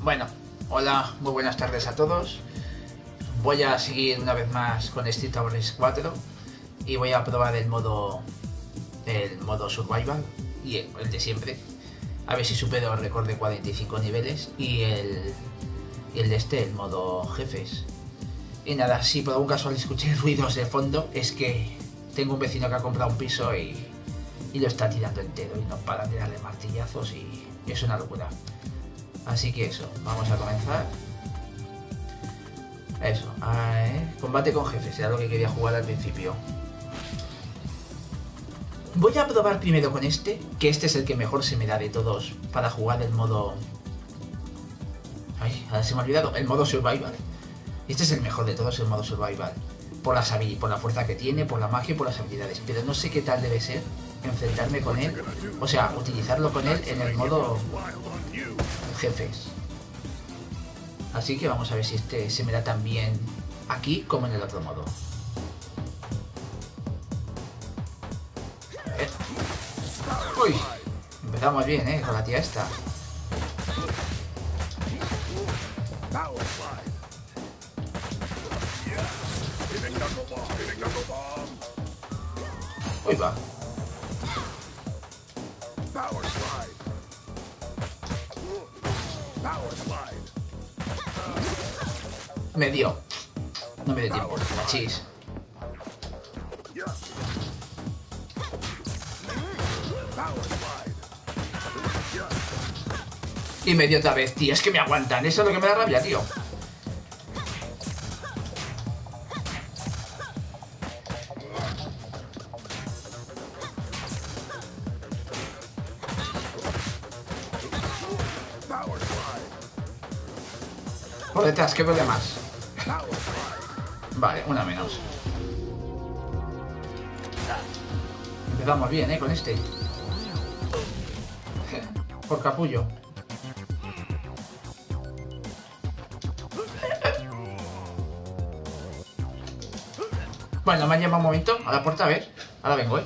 Bueno, hola, muy buenas tardes a todos. Voy a seguir una vez más con Street Towers 4 y voy a probar el modo Survival y el de siempre. A ver si supero el récord de 45 niveles y el modo jefes. Y nada, si por algún casual escuché ruidos de fondo, es que tengo un vecino que ha comprado un piso y lo está tirando entero y no para de darle martillazos y es una locura. Así que eso, vamos a comenzar. Eso, combate con jefes, era lo que quería jugar al principio. Voy a probar primero con este, que este es el que mejor se me da de todos para jugar el modo... Ay, ahora se me ha olvidado, el modo Survival. Este es el mejor de todos, el modo Survival. Por la fuerza que tiene, por la magia y por las habilidades. Pero no sé qué tal debe ser enfrentarme con él, o sea, utilizarlo con él en el modo jefes. Así que vamos a ver si este se me da tan bien aquí como en el otro modo. Uy, empezamos bien, con la tía esta. Uy, va. Me dio. No me dio tiempo, machis. Y me dio otra vez, tío. Es que me aguantan. Eso es lo que me da rabia, tío. Por detrás, ¿qué problemas? Vale, una menos. Empezamos bien, con este. Por capullo. Bueno, me han llamado un momento a la puerta, a ver. Ahora vengo,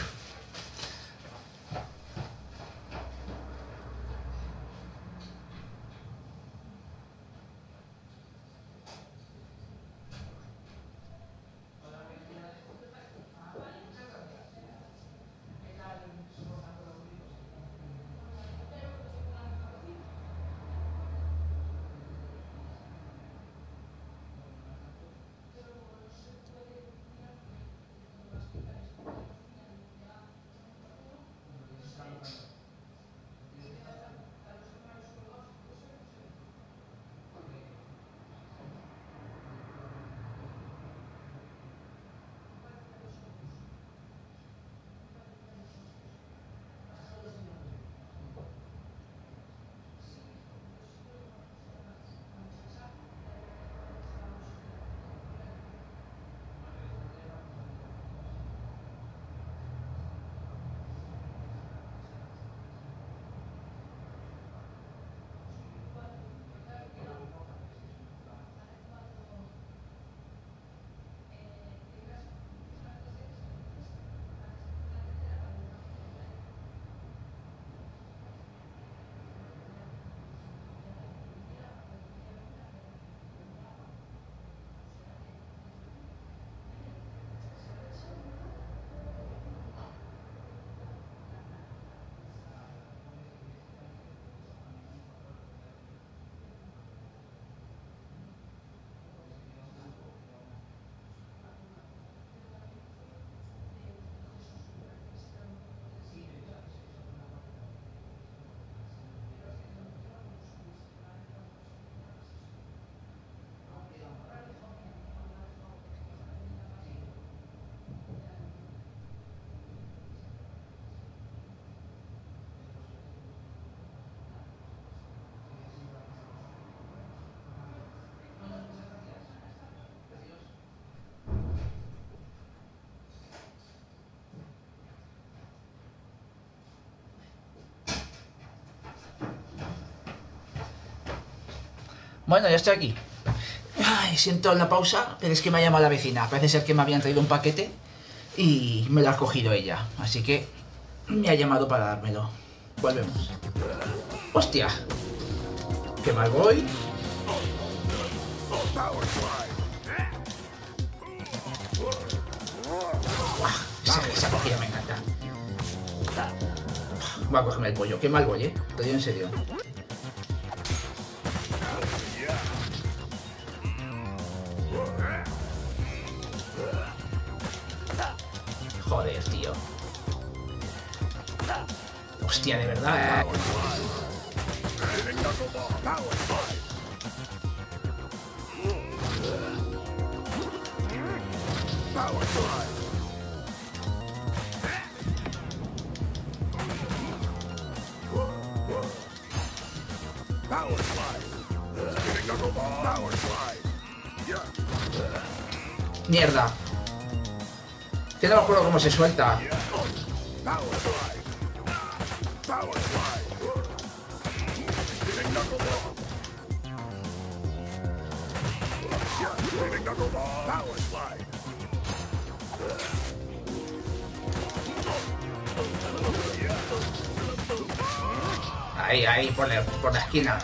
Bueno, ya estoy aquí. Ay, siento la pausa, pero es que me ha llamado la vecina. Parece ser que me habían traído un paquete y me lo ha cogido ella. Así que me ha llamado para dármelo. Volvemos. ¡Hostia! qué mal voy. Esa cogida me encanta. Voy a cogerme el pollo. Qué mal voy, Te digo en serio. Joder, tío. Hostia, de verdad. Mierda. Que no me acuerdo cómo se suelta. Ahí, por la esquina.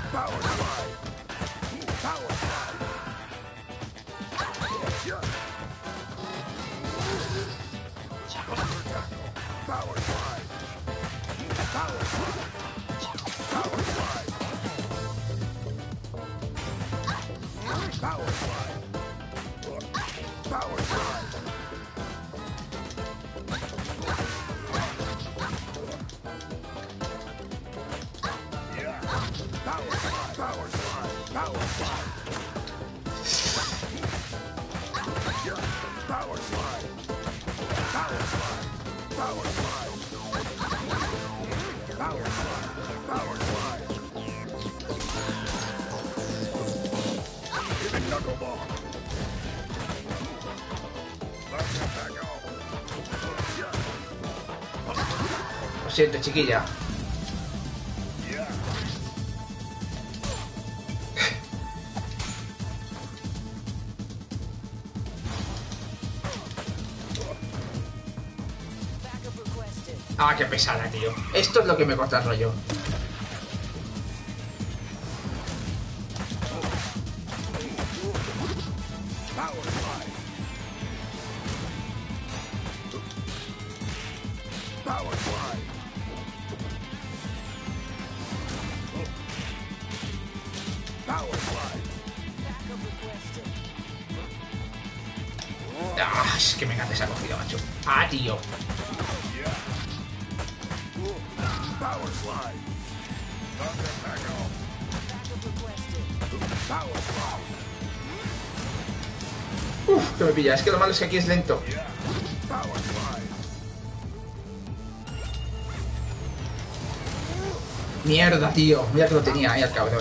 Lo siento, chiquilla. Ah, qué pesada, tío. Esto es lo que me corta el rollo. Ah, es que me encanta esa cogida, macho. Ah, tío. Uf, que me pilla. Es que lo malo es que aquí es lento. Mierda, tío. Mira que lo tenía ahí al cabrón.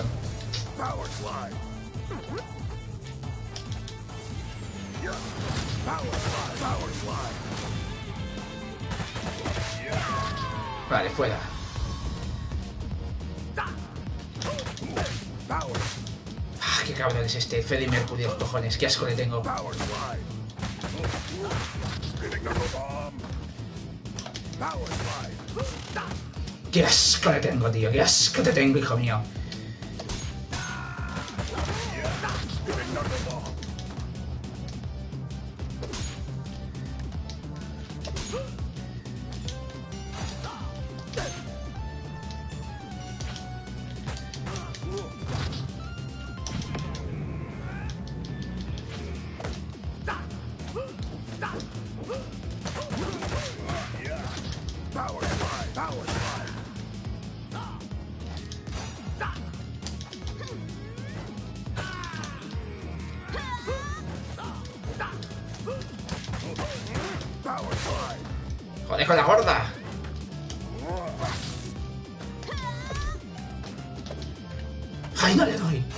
Vale, fuera. Ah, qué cabrón es este. Freddie Mercury, cojones. Qué asco le tengo. Qué asco le tengo, tío. Qué asco te tengo, hijo mío. Joder, con la gorda. Ay, no le doy.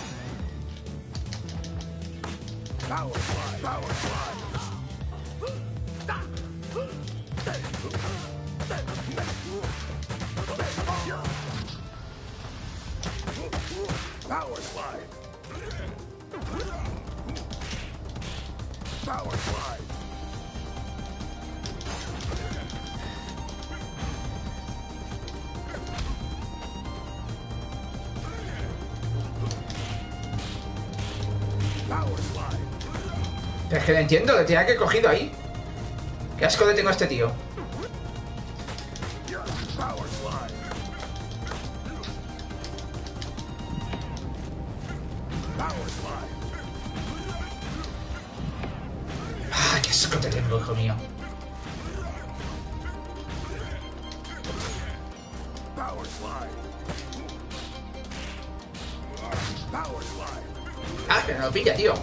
Pero es que no entiendo, lo tenía que haber cogido ahí. Qué asco le tengo a este tío. Ah, qué asco te tengo, hijo mío. Ah, que no lo pilla, tío.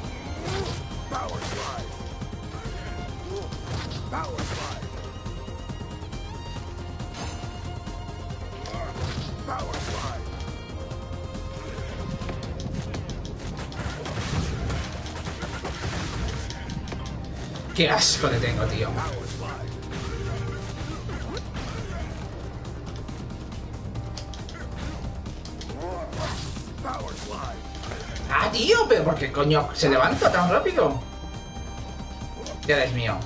Qué asco le tengo, tío. Ah, tío, pero ¿por qué coño se levanta tan rápido? Ya es mío.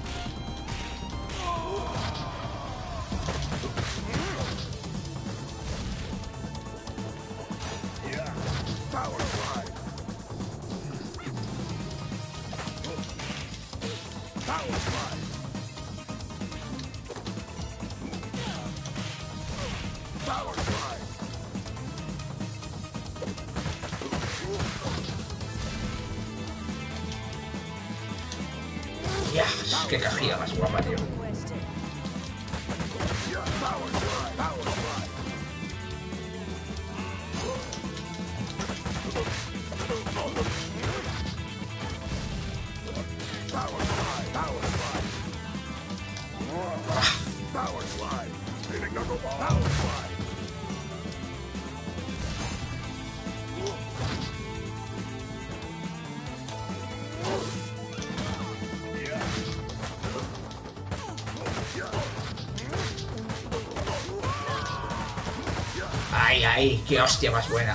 Ya, qué cajilla más guapa, tío. Ay, ay, qué hostia más buena.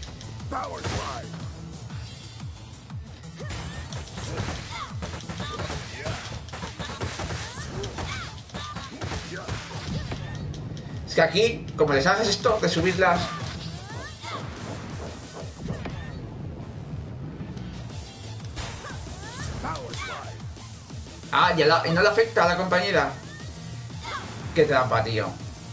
Es que aquí, como les haces esto de subirlas... Ah, y no le afecta a la compañera. Qué trampa, tío.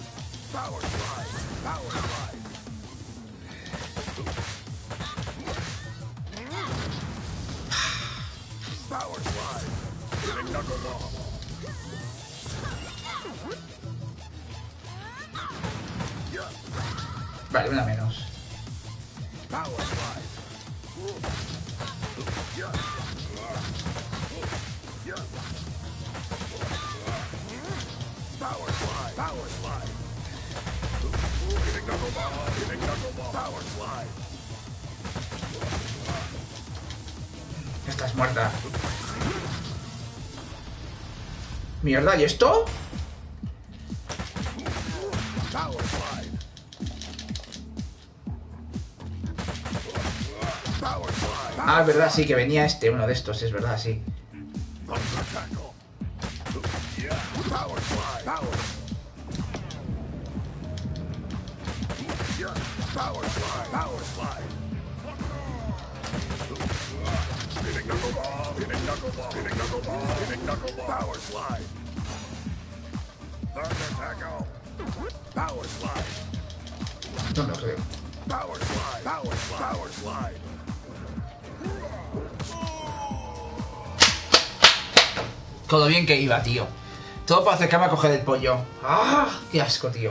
Vale, una menos. Estás muerta. Mierda, ¿y esto? Ah, es verdad, sí, que venía uno de estos, es verdad, sí. No me lo creo. Con lo bien que iba, tío. Todo para acercarme a coger el pollo. ¡Ah! ¡Qué asco, tío!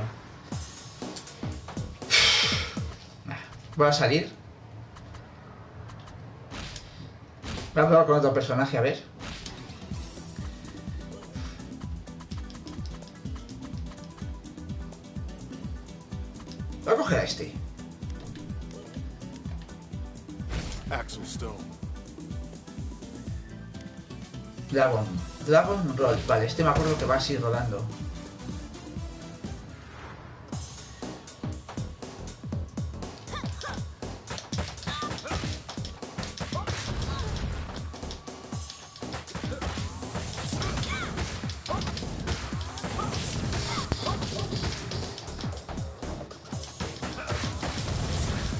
Voy a salir. Voy a probar con otro personaje, a ver. Voy a coger a este. Axel Stone. Dragon Roll. Vale, este me acuerdo que va así rodando.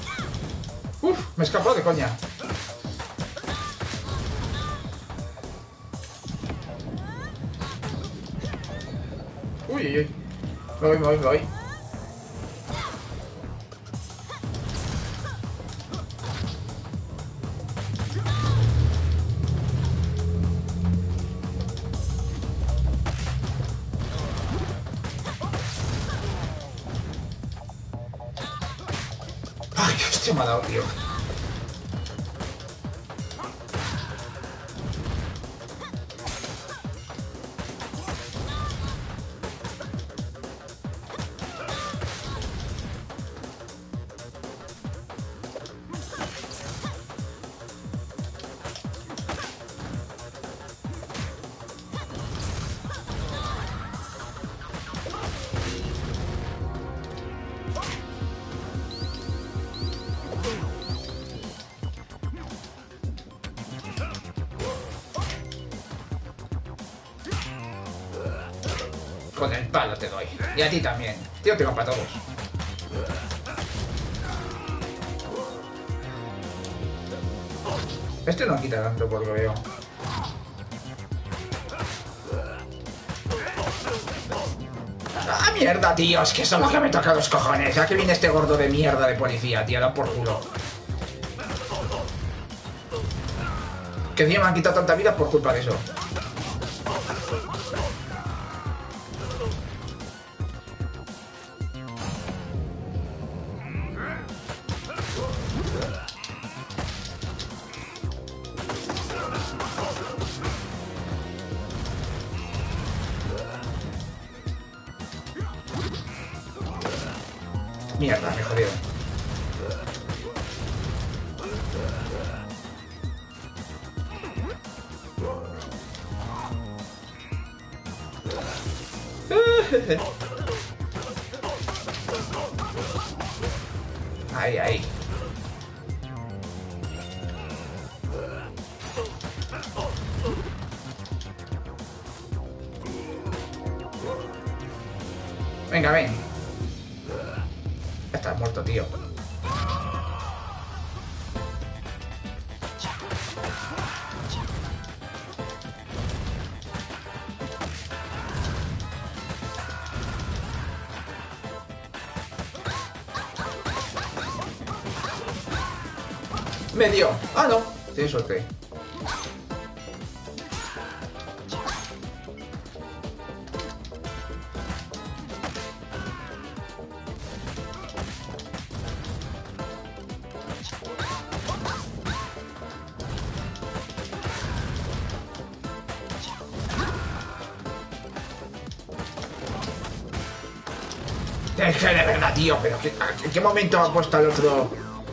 Uf, me escapó de coña. Uy, uy, uy. Me voy, me voy, me voy. Ay, hostia, me ha dado, tío. Con el palo te doy. Y a ti también. Tío, tengo para todos. Este no quita tanto por lo que veo. ¡Ah, mierda, tío! Es que eso es lo que me toca los cojones. Ya que viene este gordo de mierda de policía, tío. Da por culo. Que encima me han quitado tanta vida por culpa de eso. Mierda, me jodieron. Ahí, ahí. Venga, ven. Ya estás muerto, tío. Me dio. Ah, no. Tienes suerte. Es que de verdad, tío, pero ¿en qué momento ha puesto al otro?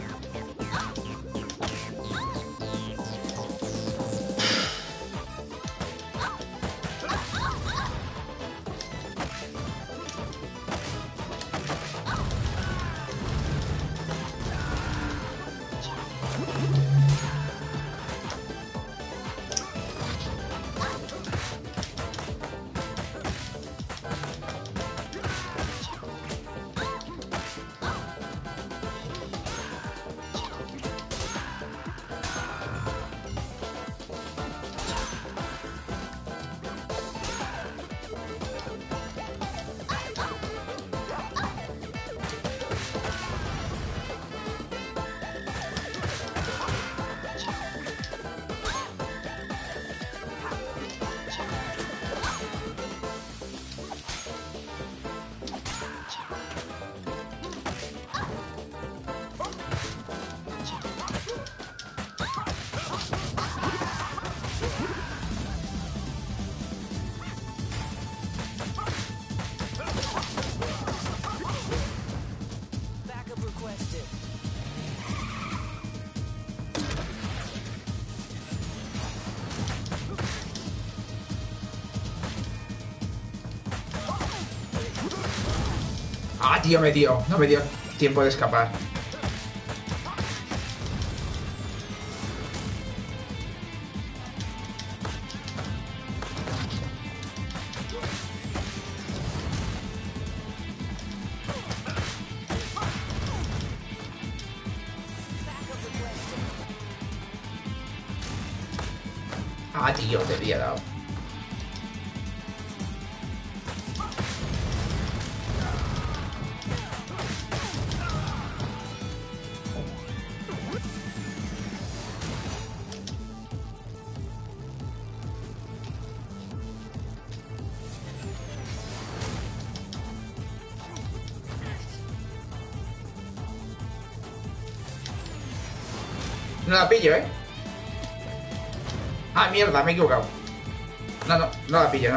Ah, tío, me dio. No me dio tiempo de escapar. Ah, tío, te había dado. No la pillo, ¿eh? Ah, mierda, me he equivocado. No, no, no la pillo, no.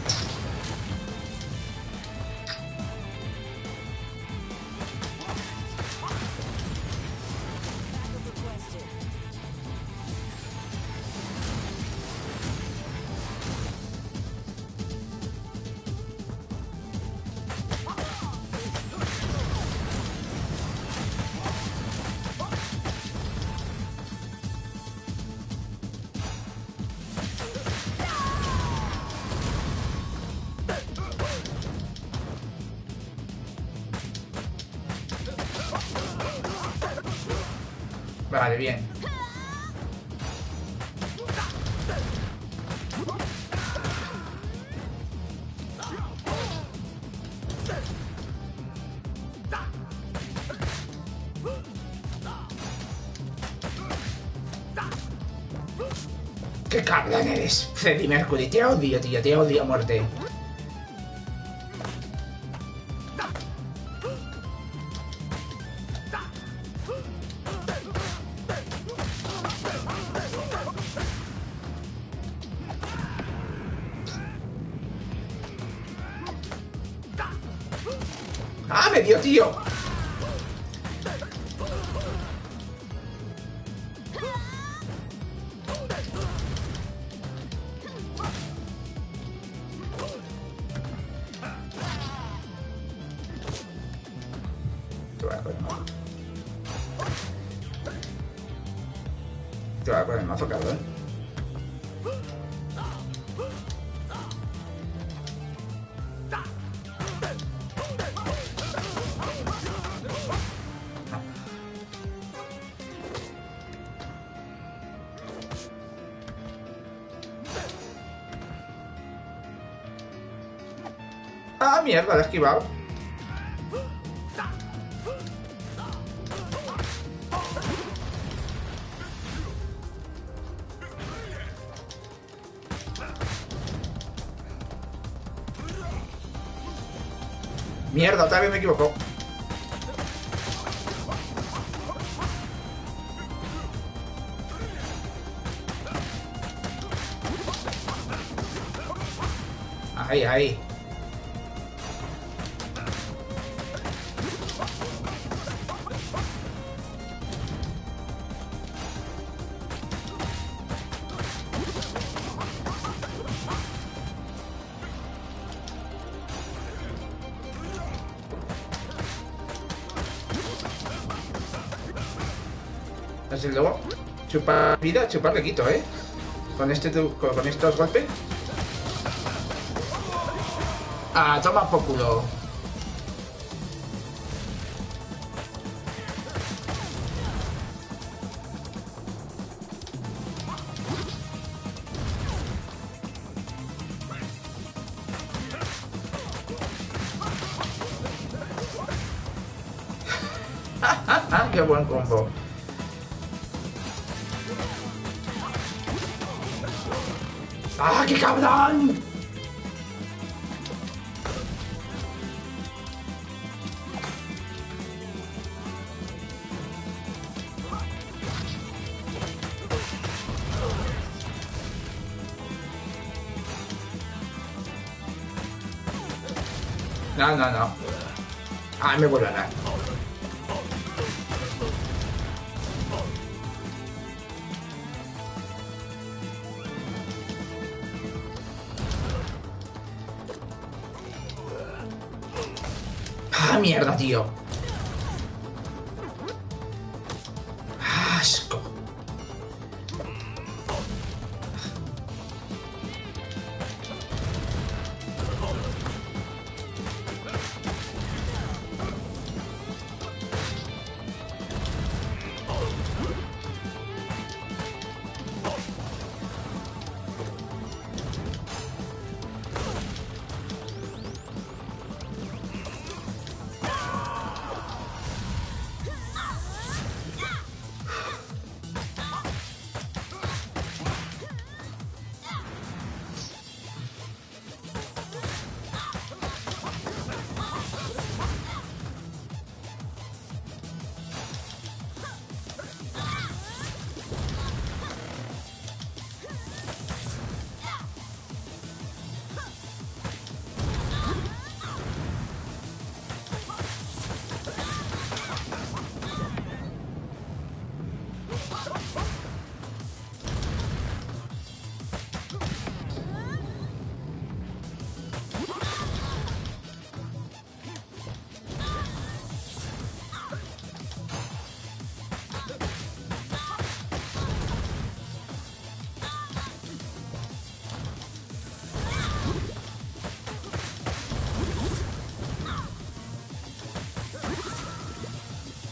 Vale, bien. ¡Qué cabrón eres! Freddie Mercury, te odio, tío, te odio a muerte. ¡Ah, me dio, tío! Te voy a poner el mazo, cabrón. Ah, mierda, la he esquivado. Mierda, otra vez me equivoco. Ahí, ahí. Así luego, chupar vida, chupar le quito, ¿eh? Con estos golpes. Ah, toma por culo. ¡Qué buen combo! ¡Ah, qué cabrón! No, no, no. Ah, me vuelve a dar. Ah, mierda, tío. Asco.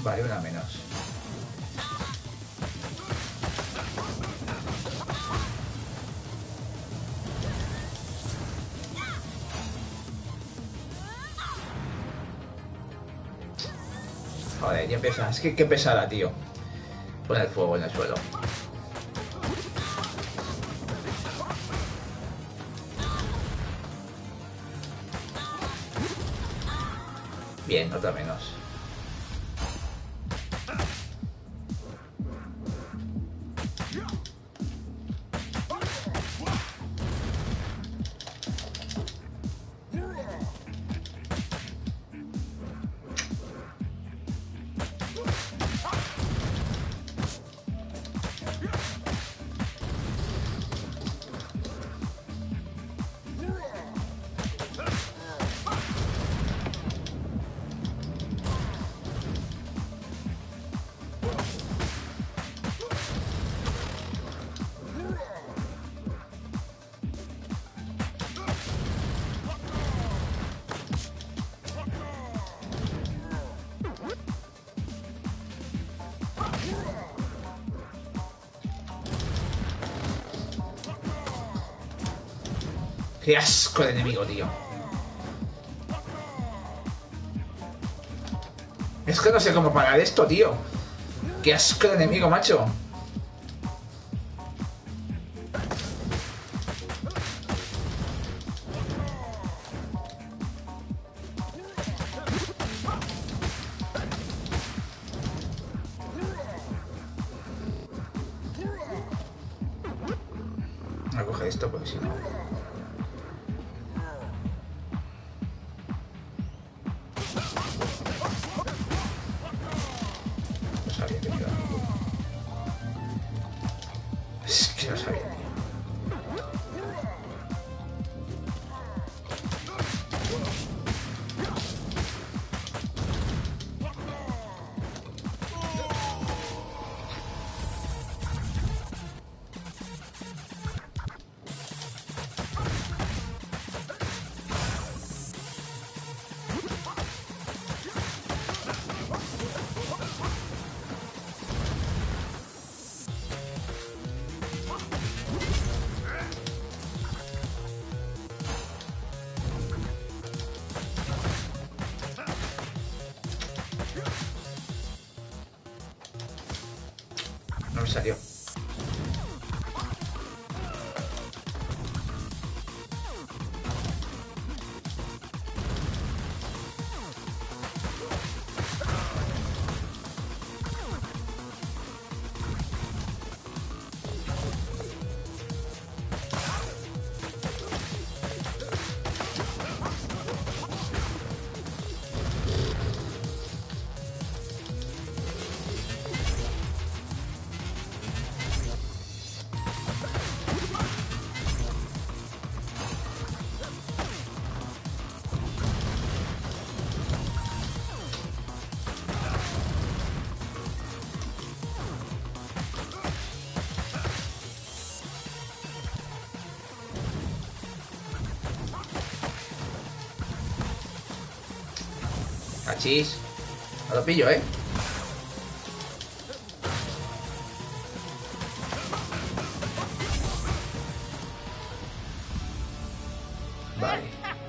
Vale, una menos. Joder, ya pesa. Es que qué pesada, tío. Pon el fuego en el suelo. Bien, otra menos. Qué asco de enemigo, tío. Es que no sé cómo parar esto, tío. Qué asco de enemigo, macho. Voy a coger esto porque si no... No sabía que me iba a... Es que no sabía, tío. No me salió. Achis. No lo pillo, ¿eh? Vale.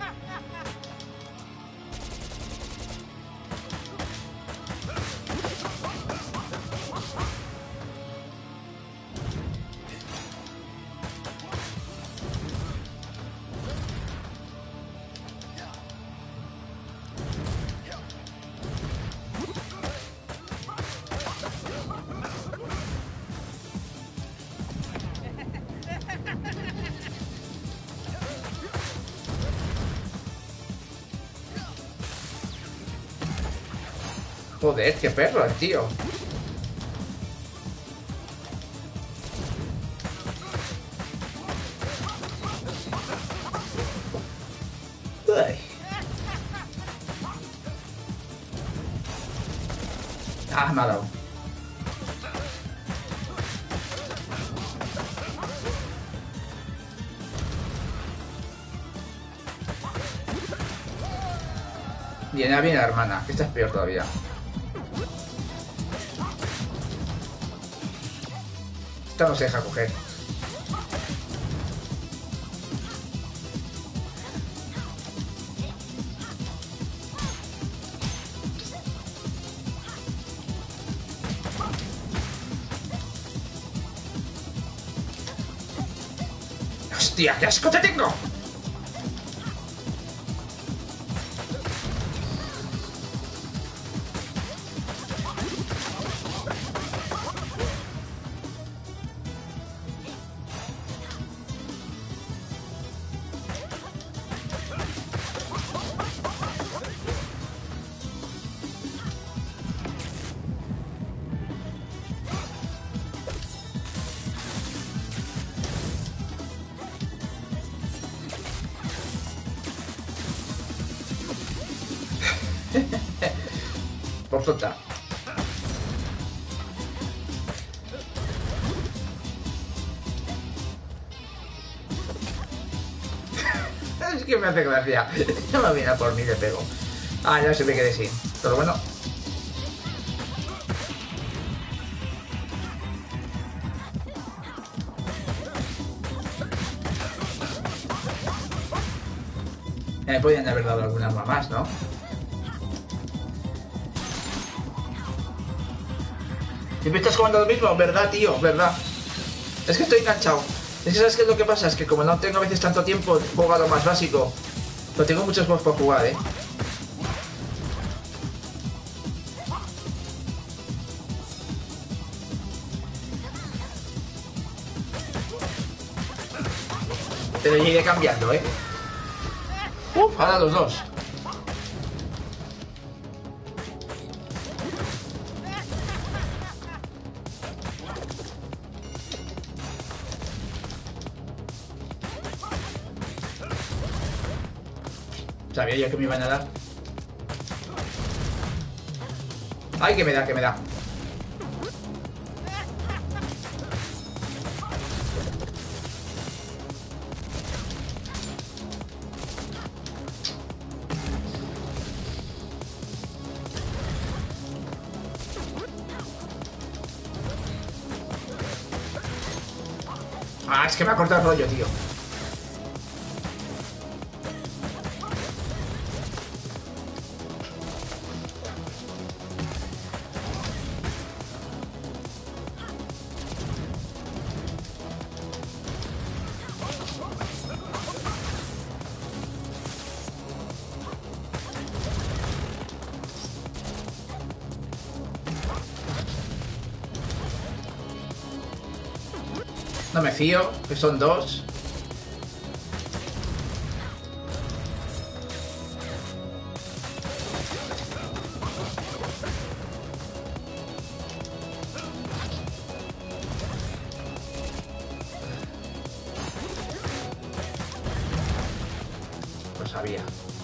Joder, qué perro el tío. Ay. Ah, me ha dado. Viene bien, hermana, que esta es peor todavía. Esta no se deja coger. ¡Hostia, qué asco te tengo! Por soltar. Es que me hace gracia. No me viene a por mí, le pego. Ah, ya se me quedé sin. Pero bueno. Me podrían haber dado alguna arma más, ¿no? Siempre estás jugando lo mismo, ¿verdad, tío? ¿Verdad? Es que estoy enganchado. Es que ¿sabes qué es lo que pasa? Es que como no tengo a veces tanto tiempo, juego a lo más básico. Pero tengo muchos juegos por jugar, ¿eh? Pero ya iré cambiando, ¿eh? Ahora los dos. Sabía yo que me iban a dar. Ay, que me da, que me da. Ah, es que me ha cortado el rollo, tío. No me fío, que son dos. Lo sabía.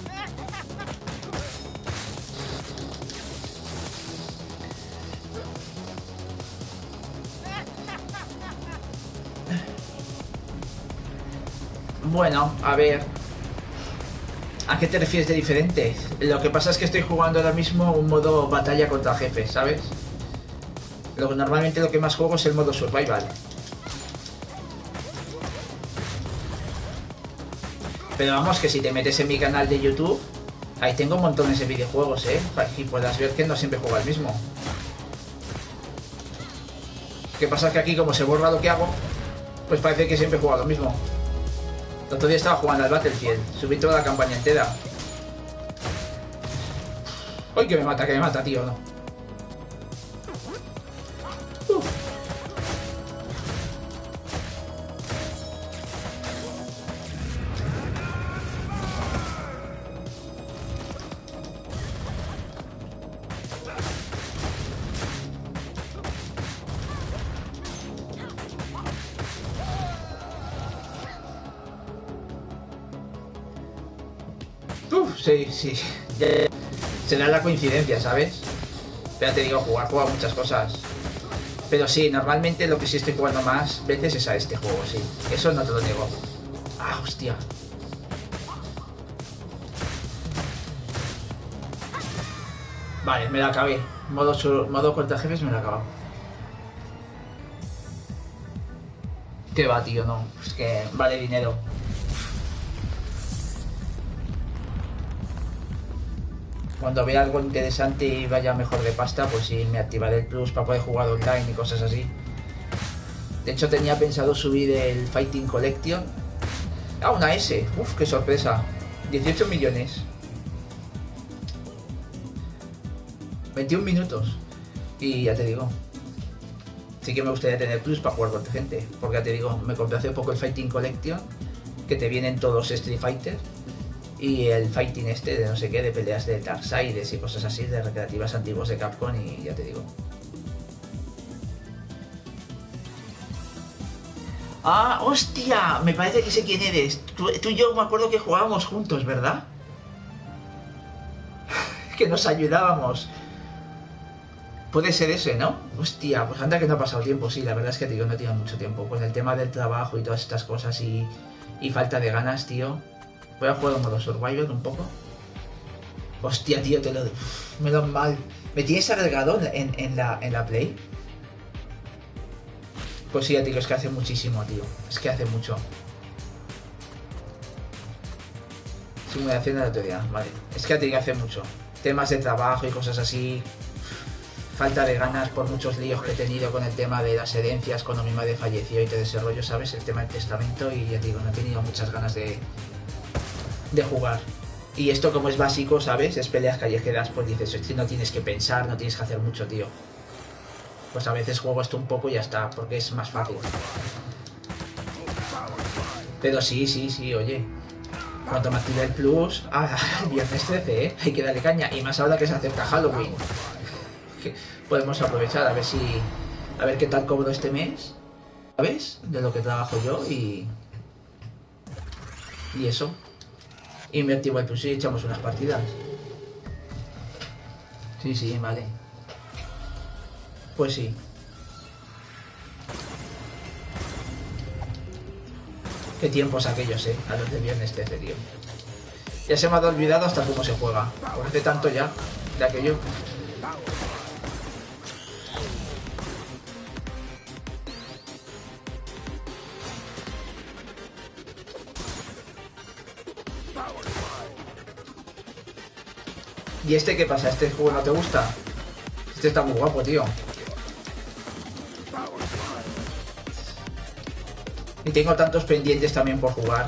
Bueno, a ver. ¿A qué te refieres de diferente? Lo que pasa es que estoy jugando ahora mismo un modo batalla contra jefes, ¿sabes? Normalmente lo que más juego es el modo survival. Pero vamos, que si te metes en mi canal de YouTube, ahí tengo montones de videojuegos, ¿eh? Para que puedas ver que no siempre juego al mismo. Lo que pasa es que aquí, como se borra lo que hago, pues parece que siempre juego a lo mismo. El otro día estaba jugando al Battlefield, subí toda la campaña entera. ¡Uy, que me mata, tío! No. Sí, sí. Será la coincidencia, ¿sabes? Pero te digo, juego a muchas cosas. Pero sí, normalmente lo que sí estoy jugando más veces es a este juego, sí. Eso no te lo niego. Ah, hostia. Vale, me la acabé. Modo contra jefes me la he acabado. ¿Qué va, tío? No, es que vale dinero. Cuando vea algo interesante y vaya mejor de pasta, pues sí, me activaré el plus para poder jugar online y cosas así. De hecho, tenía pensado subir el Fighting Collection. Ah, una S. Uf, qué sorpresa. 18 millones. 21 minutos. Y ya te digo. Sí que me gustaría tener plus para jugar con gente. Porque ya te digo, me compré hace poco el Fighting Collection. Que te vienen todos Street Fighter. Y el Fighting este de no sé qué, de peleas de Darksiders y cosas así, de recreativas antiguos de Capcom. Y ya te digo. Ah, hostia, me parece que sé quién eres. Tú y yo me acuerdo que jugábamos juntos, ¿verdad? Que nos ayudábamos. Puede ser ese, ¿no? Hostia, pues anda que no ha pasado tiempo. Sí, la verdad es que tío, no he tenido mucho tiempo. Con el tema del trabajo y todas estas cosas y falta de ganas, tío. Voy a jugar un modo Survivor un poco. Hostia, tío, te lo... Menos mal. ¿Me tienes agregado en la Play? Pues sí, tío, es que hace muchísimo, tío. Es que hace mucho. Simulación de aleatoria, vale. Es que tío, hace mucho. Temas de trabajo y cosas así. Falta de ganas por muchos líos que he tenido con el tema de las herencias cuando mi madre falleció y todo ese rollo, ¿sabes? El tema del testamento y ya te digo, no he tenido muchas ganas de jugar. Y esto como es básico, ¿sabes? Es peleas callejeras, pues dices, si no tienes que pensar, no tienes que hacer mucho, tío. Pues a veces juego esto un poco y ya está, porque es más fácil. Pero sí, oye. Cuando me active el plus... Ah, viernes 13, ¿eh? Hay que darle caña. Y más ahora que se acerca Halloween. Podemos aprovechar a ver si... A ver qué tal cobro este mes. ¿Sabes? De lo que trabajo yo y eso. Y me activo el plus y echamos unas partidas. Sí, vale. Pues sí. Qué tiempos aquellos, a los de viernes 13, tío. Ya se me ha olvidado hasta cómo se juega. Porque hace tanto ya de aquello. ¿Y este qué pasa? ¿Este juego no te gusta? Este está muy guapo, tío. Y tengo tantos pendientes también por jugar.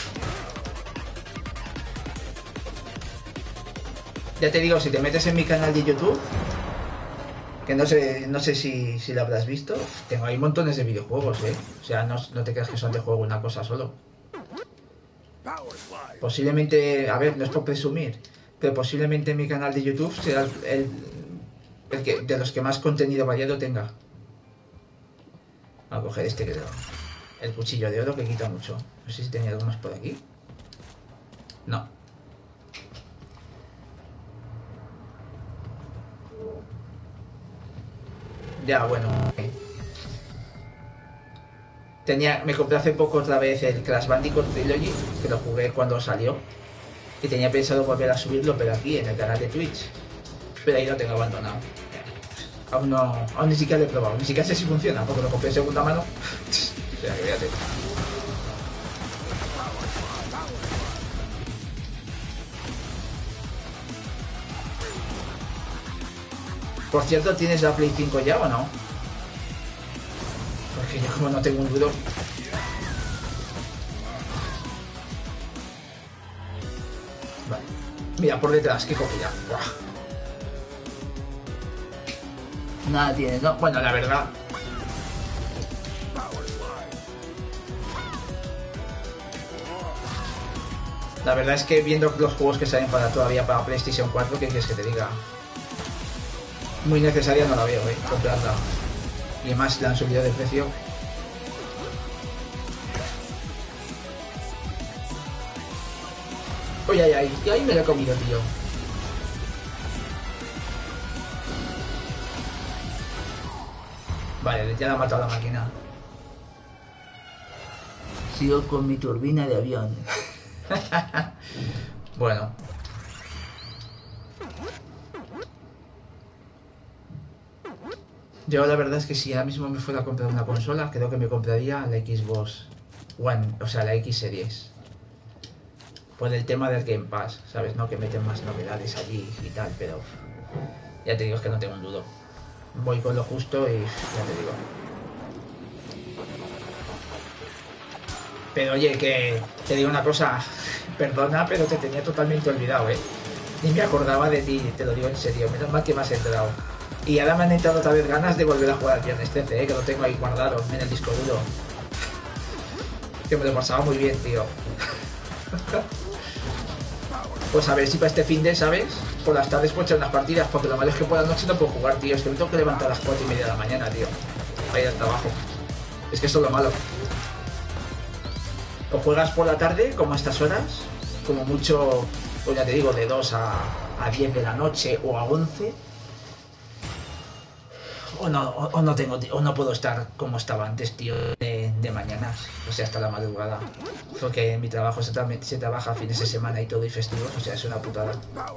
Ya te digo, si te metes en mi canal de YouTube, que no sé si lo habrás visto, tengo ahí montones de videojuegos, O sea, no te creas que son de juego una cosa solo. Posiblemente, a ver, no es por presumir, pero posiblemente mi canal de YouTube sea el que de los que más contenido variado tenga. Voy a coger este que el cuchillo de oro que quita mucho. No sé si tenía algo más por aquí. No. Ya, bueno. Me compré hace poco otra vez el Crash Bandicoot Trilogy, que lo jugué cuando salió. Y tenía pensado volver a subirlo, pero aquí, en el canal de Twitch. Pero ahí lo tengo abandonado. Aún ni siquiera lo he probado. Ni siquiera sé si funciona, porque lo compré en segunda mano. O sea, que fíjate. Por cierto, ¿tienes la Play 5 ya o no? Porque yo como no tengo un duro. Vale. Mira, por detrás, qué cogida. Nada tiene, ¿no? Bueno, la verdad. La verdad es que viendo los juegos que salen todavía para PlayStation 4, ¿qué quieres que te diga? Muy necesaria no la veo, comprarla. Y además la han subido de precio. Uy, y ahí me lo he comido, tío. Vale, ya la ha matado la máquina. Sigo con mi turbina de avión. Bueno. Yo la verdad es que si ahora mismo me fuera a comprar una consola, creo que me compraría la Xbox One, o sea, la X Series. Por el tema del Game Pass, ¿sabes? No que meten más novedades allí y tal, pero ya te digo, es que no tengo un duro. Voy con lo justo y ya te digo. Pero oye, que te digo una cosa, perdona, pero te tenía totalmente olvidado, ¿eh? Ni me acordaba de ti, te lo digo en serio, menos mal que me has enterado. Y ahora me han entrado otra vez ganas de volver a jugar al Viernes 13, que lo tengo ahí guardado en el disco duro. Que me lo pasaba muy bien, tío. Pues a ver si para este fin de, ¿sabes? Por las tardes puedo echar unas partidas, porque lo malo es que por la noche no puedo jugar, tío. Es que me tengo que levantar a las 4:30 de la mañana, tío. Para ir al trabajo. Es que eso es lo malo. O juegas por la tarde, como a estas horas, como mucho, pues ya te digo, de 2 a 10 de la noche o a 11. O no tengo, o no puedo estar como estaba antes, tío, de mañanas, o sea, hasta la madrugada. Porque en mi trabajo se trabaja fines de semana y todo y festivos, o sea, es una putada.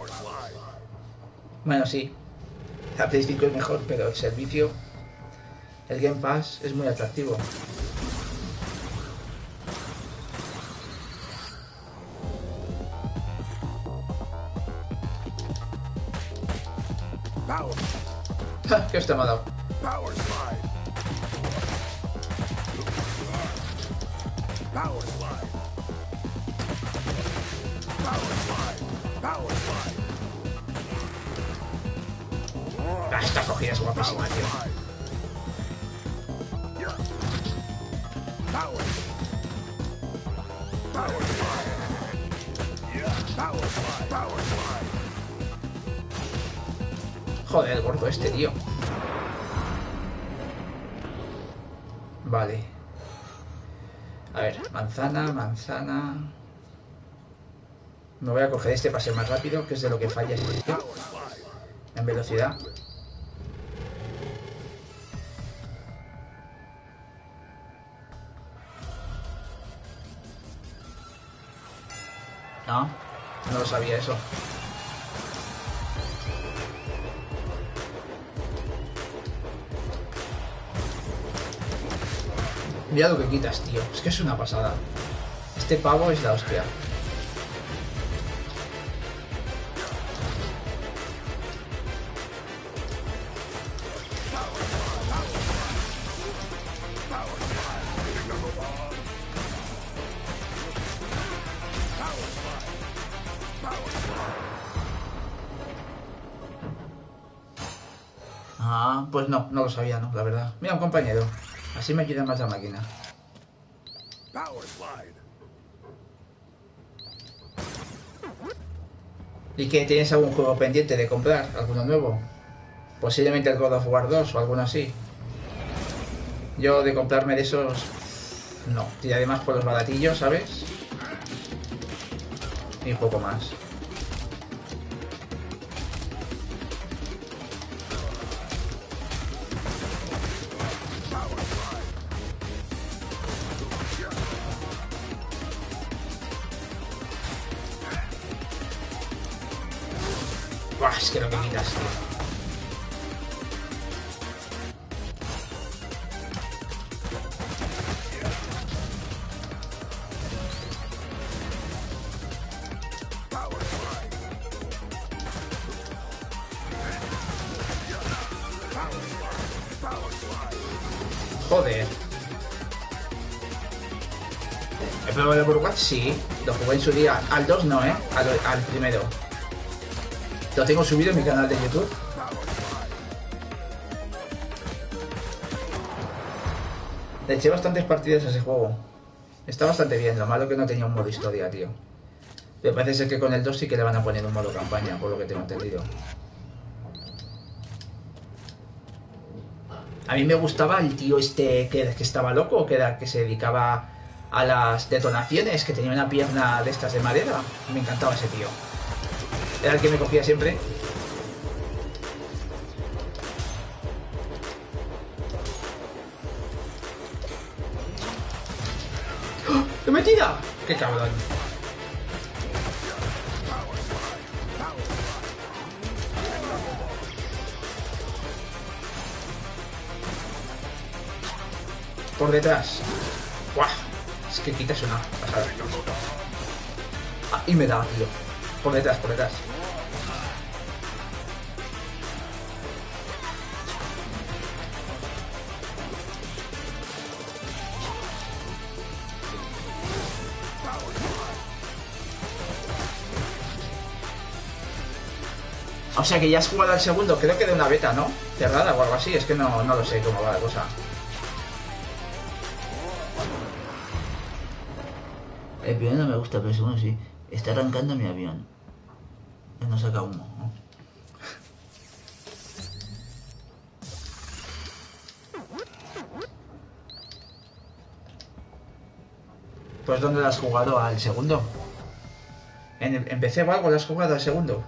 Bueno, sí, la Play 5 es mejor, pero el servicio, el Game Pass, es muy atractivo. ¿Qué hostia me ha dado? Power slide. Power slide. Power slide. Power slide. Ah, esta cogida es guapísima, tío. Power. Power slide. Power slide. Power slide. Joder, el gordo este, tío. Vale. A ver, manzana, manzana. Me voy a coger este para ser más rápido, que es de lo que falla este en velocidad. No, no lo sabía eso. Mira lo que quitas, tío. Es que es una pasada. Este pavo es la hostia. Ah, pues no, no lo sabía, no, la verdad. Mira, un compañero. Así me ayuda más la máquina. Power slide. ¿Y qué? ¿Tienes algún juego pendiente de comprar? ¿Alguno nuevo? Posiblemente el God of War 2 o alguno así. Yo de comprarme de esos... No, tiraré más por los baratillos, ¿sabes? Y un poco más. Buah, es que lo que quitas, tío. Joder. ¿He probado el Overwatch? Sí. Lo jugué en su día. Al 2 no, ¿eh? Al primero. Lo tengo subido en mi canal de YouTube. Le eché bastantes partidas a ese juego. Está bastante bien. Lo malo que no tenía un modo historia, tío. Me parece ser que con el 2 sí que le van a poner un modo campaña, por lo que tengo entendido. A mí me gustaba el tío este que estaba loco, que se dedicaba a las detonaciones, que tenía una pierna de estas de madera. Me encantaba ese tío. Era el que me cogía siempre. ¡Oh! ¡Qué metida! ¡Qué cabrón! Por detrás. ¡Guau! Es que quitas una pasada. Ah, y me da, tío. Por detrás, por detrás. O sea que ya has jugado al segundo, creo que de una beta, ¿no? Cerrada o algo así, es que no lo sé cómo va la cosa. El primero no me gusta, pero el segundo sí. Está arrancando mi avión. No saca humo, ¿no? Pues ¿dónde lo has jugado al segundo? ¿En PC o algo lo has jugado al segundo?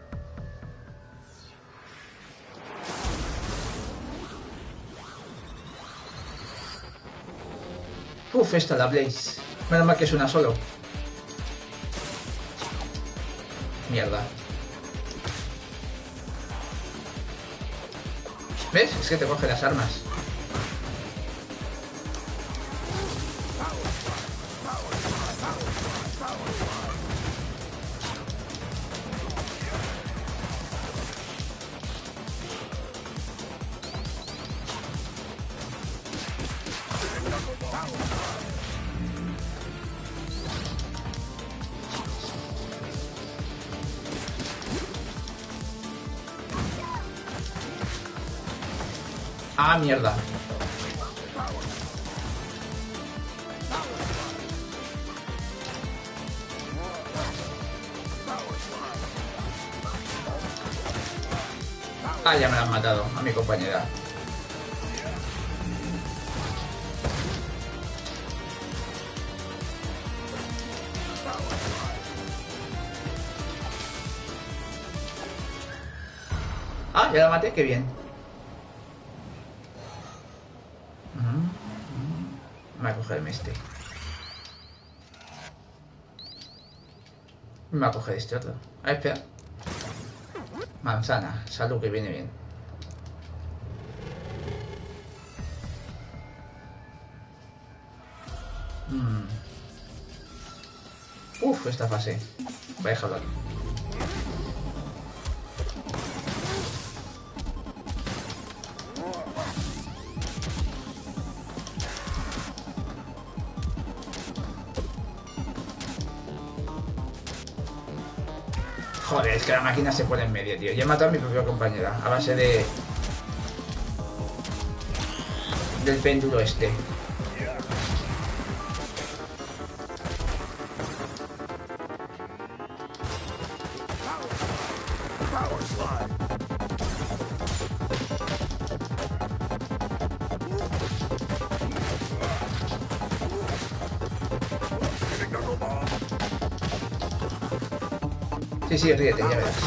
Uf, esta la Blaze. Menos mal que es una solo. Mierda. ¿Ves? Es que te coge las armas. Ah, mierda. Ah, ya me la han matado a mi compañera. Ah, ya la maté, qué bien. Me va a coger este. Me va a coger este otro. Ah, espera. Manzana, salud, que viene bien. Uf, esta fase. Voy a dejarlo aquí. Joder, es que la máquina se pone en medio, tío. Yo he matado a mi propia compañera a base de... del péndulo este. Sí, ríete, ya verás.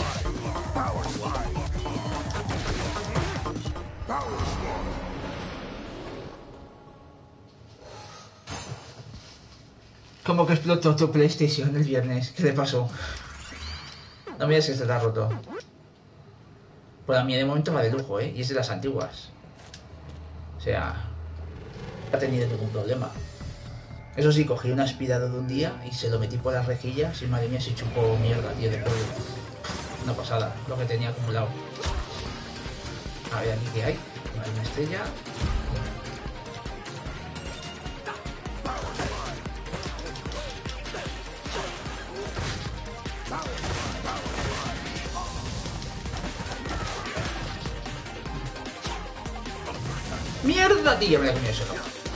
¿Cómo que explotó tu PlayStation el viernes? ¿Qué le pasó? No mires que se te ha roto. Pues a mí de momento va de lujo, ¿eh? Y es de las antiguas. O sea... no ha tenido ningún problema. Eso sí, cogí un aspirador de un día y se lo metí por las rejillas y madre mía se chupó mierda, tío, de polvo. Una pasada, lo que tenía acumulado. A ver, aquí qué hay. Hay una estrella. ¡Mierda, tío! Me la he comido eso.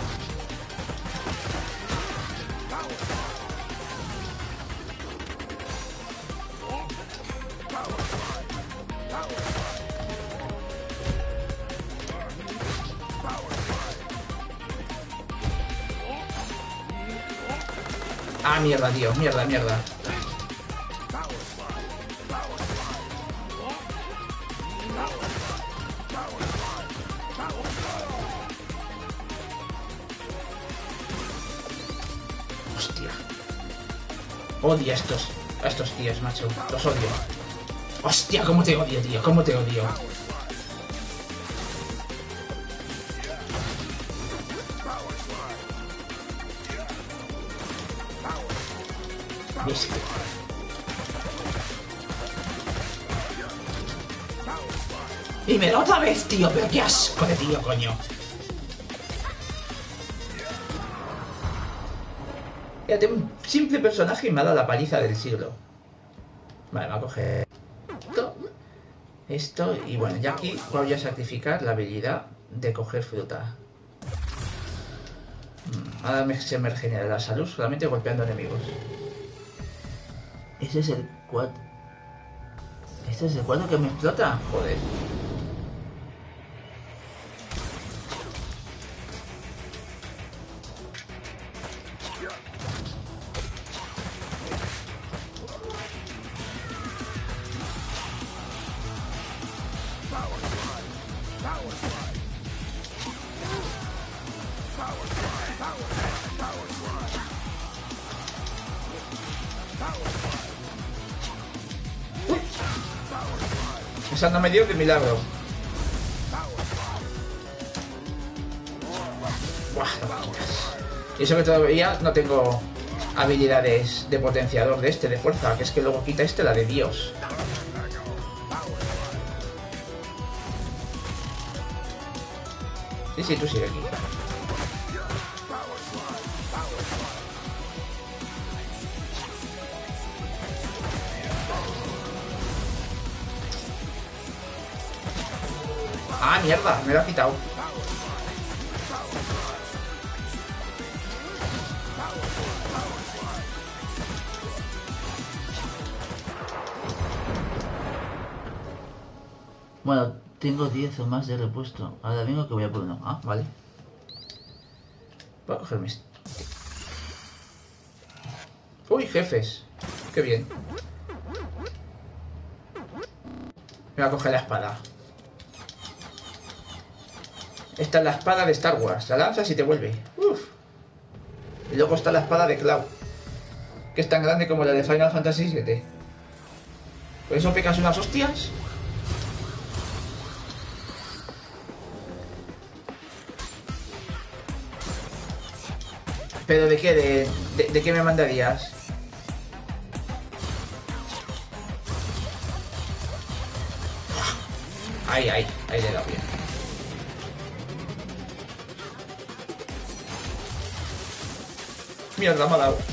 Ah, mierda, tío. Mierda. Hostia. Odio a estos tíos, macho. Los odio. Hostia, cómo te odio, tío. Cómo te odio. ¿Ves? Y me da otra vez, tío, pero qué asco de tío, coño. Fíjate, un simple personaje y me ha dado la paliza del siglo. Vale, va a coger esto y bueno, ya aquí voy a sacrificar la habilidad de coger fruta. Ahora se me regenera la salud solamente golpeando enemigos. Ese es el 4. ¿Este es el 4 que me explota? Joder. Esa no me dio, que milagro. Buah, y eso que todavía no tengo habilidades de potenciador de este, de fuerza, que es que luego quita este la de Dios. Sí, sí, tú sigue aquí. Ah, mierda, me lo ha quitado. Bueno, tengo 10 o más de repuesto. Ahora vengo que voy a por uno. Ah, vale. Voy a coger mis... Uy, jefes. Qué bien. Voy a coger la espada. Esta es la espada de Star Wars. La lanzas y te vuelve. Uf. Y luego está la espada de Cloud, que es tan grande como la de Final Fantasy VII. ¿Por eso pegas unas hostias? ¿Pero de qué? ¿De qué me mandarías? Ahí le he dado bien. Mierda, me ha dado.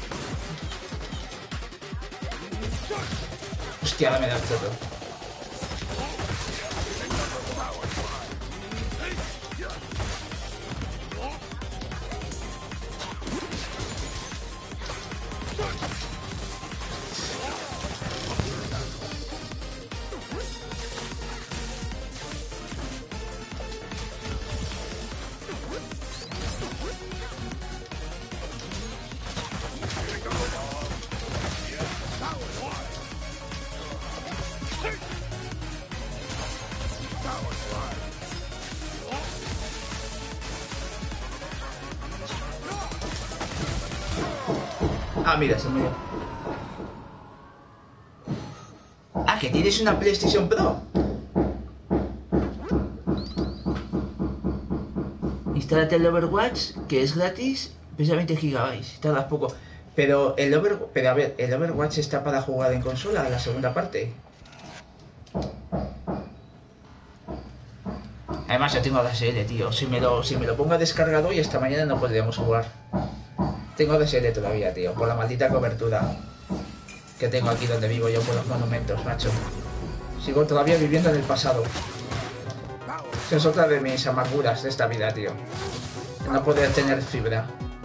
Hostia, ahora me da el choto. Ah, mira, se murió. Ah, que tienes una PlayStation Pro. Instálate el Overwatch, que es gratis, pesa 20 GB, tardas poco. Pero a ver, el Overwatch está para jugar en consola, la segunda parte. Además yo tengo DSL, tío. Si me lo pongo a descargar hoy, esta mañana no podríamos jugar. Tengo DSL todavía, tío, por la maldita cobertura que tengo aquí donde vivo yo, por los monumentos, macho. Sigo todavía viviendo en el pasado. Esa es otra de mis amarguras de esta vida, tío. No poder tener fibra.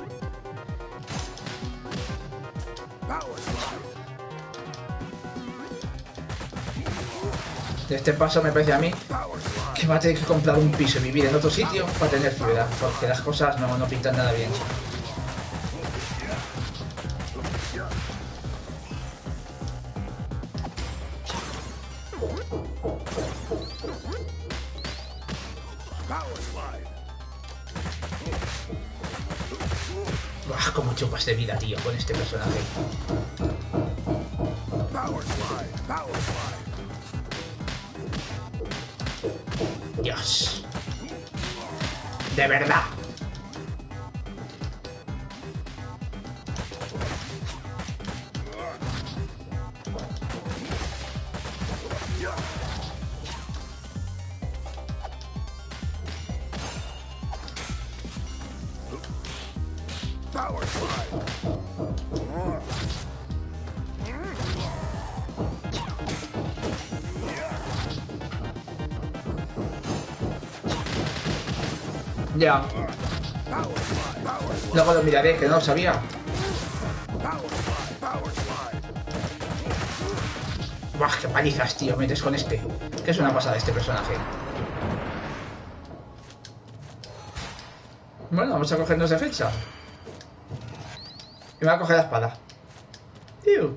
De este paso me parece a mí que va a tener que comprar un piso y vivir en otro sitio para tener fibra, porque las cosas no pintan nada bien. Buah, como chupas de vida, tío, con este personaje. Dios. De verdad. Power slide. Ya. Luego lo miraré, que no lo sabía. Buah, qué palizas, tío, metes con este. Que es una pasada este personaje. Bueno, vamos a cogernos defensa. Y me voy a coger la espada. Tío.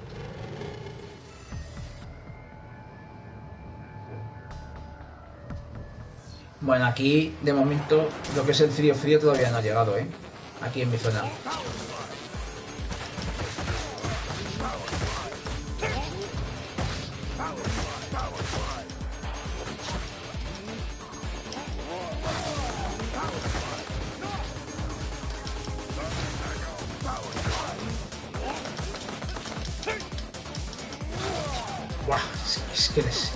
Bueno, aquí, de momento, lo que es el frío todavía no ha llegado, ¿eh? Aquí en mi zona. Buah, es que les...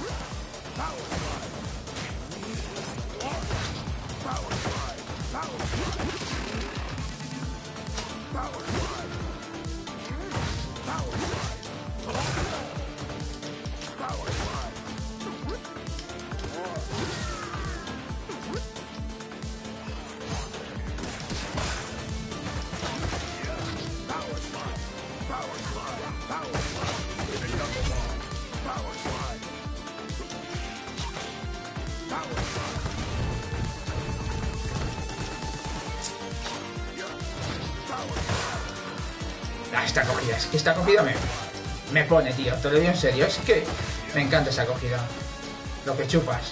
Ah, esta cogida, es que esta cogida me pone, tío, te lo digo en serio, es que me encanta esa cogida. Lo que chupas.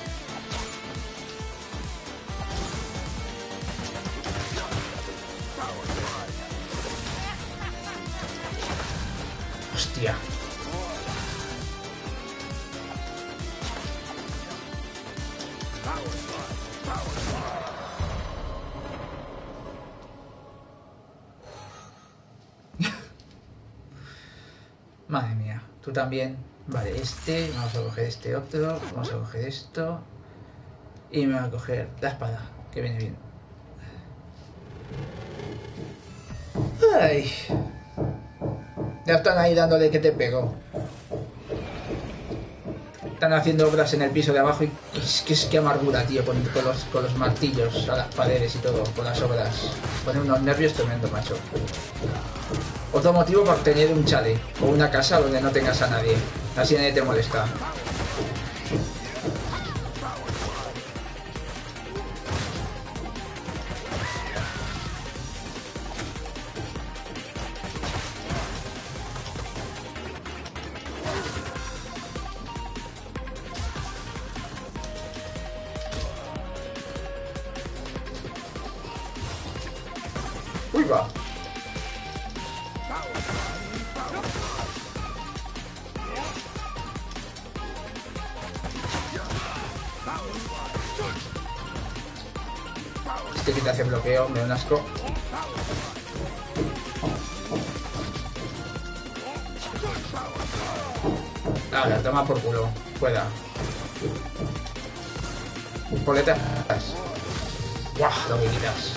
Hostia. Madre mía, tú también. Vale, este, vamos a coger este otro, vamos a coger esto. Y me voy a coger la espada, que viene bien. Ay. Ya están ahí dándole que te pego. Están haciendo obras en el piso de abajo y es que amargura, tío, con los martillos a las paredes y todo, con las obras. Pone unos nervios tremendo, macho. Otro motivo para tener un chalet o una casa donde no tengas a nadie. Así nadie te molesta. Uy, va. Este que te hace bloqueo, me da un asco. Ahora, toma por culo. Fuera. Poletas. Guau, lo que quitas.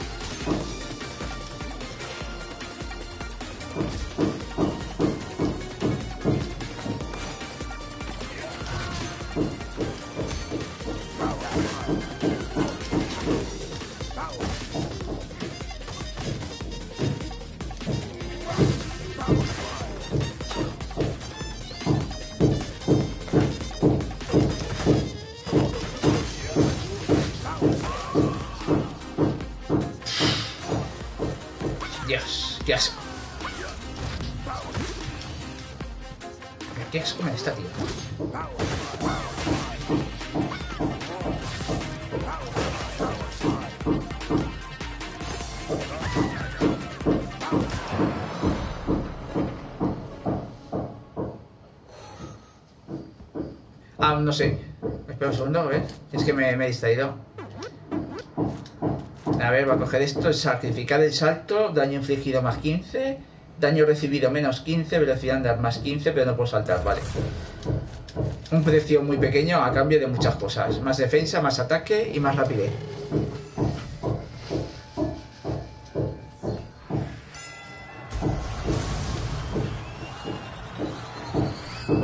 Dios, qué asco. Qué asco me da esta, tío. Ah, no sé. Espera un segundo, a ver. Es que me he distraído. A ver, va a coger esto, sacrificar el salto, daño infligido más 15, daño recibido menos 15, velocidad andar más 15, pero no puedo saltar, vale. Un precio muy pequeño a cambio de muchas cosas, más defensa, más ataque y más rapidez.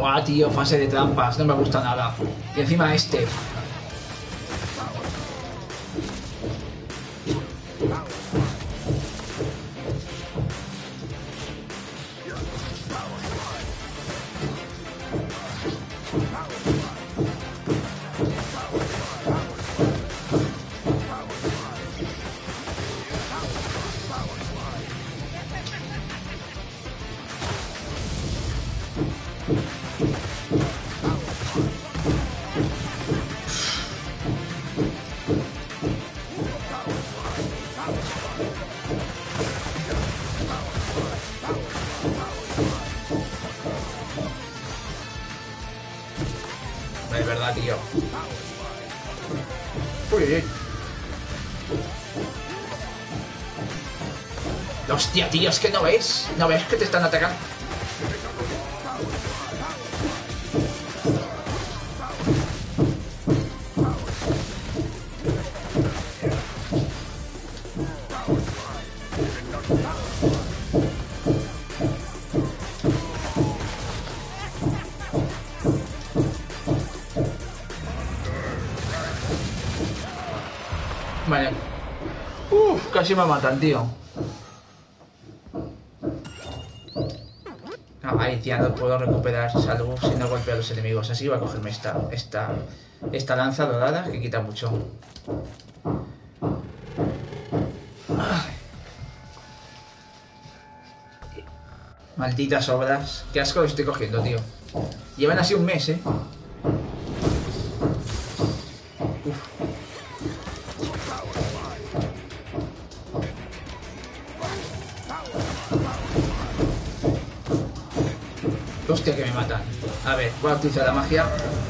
Buah, tío, fase de trampas, no me gusta nada. Y encima este. Es verdad, tío. Uy, uy. Hostia, tío, es que no ves. No ves que te están atacando. Vale. Casi me matan, tío. Ahí, tía, no puedo recuperar salud si no golpeo a los enemigos. Así que voy a cogerme esta lanza dorada que quita mucho. Ay. Malditas obras. Qué asco lo estoy cogiendo, tío. Llevan así un mes, Hostia, que me matan. A ver, voy a utilizar la magia.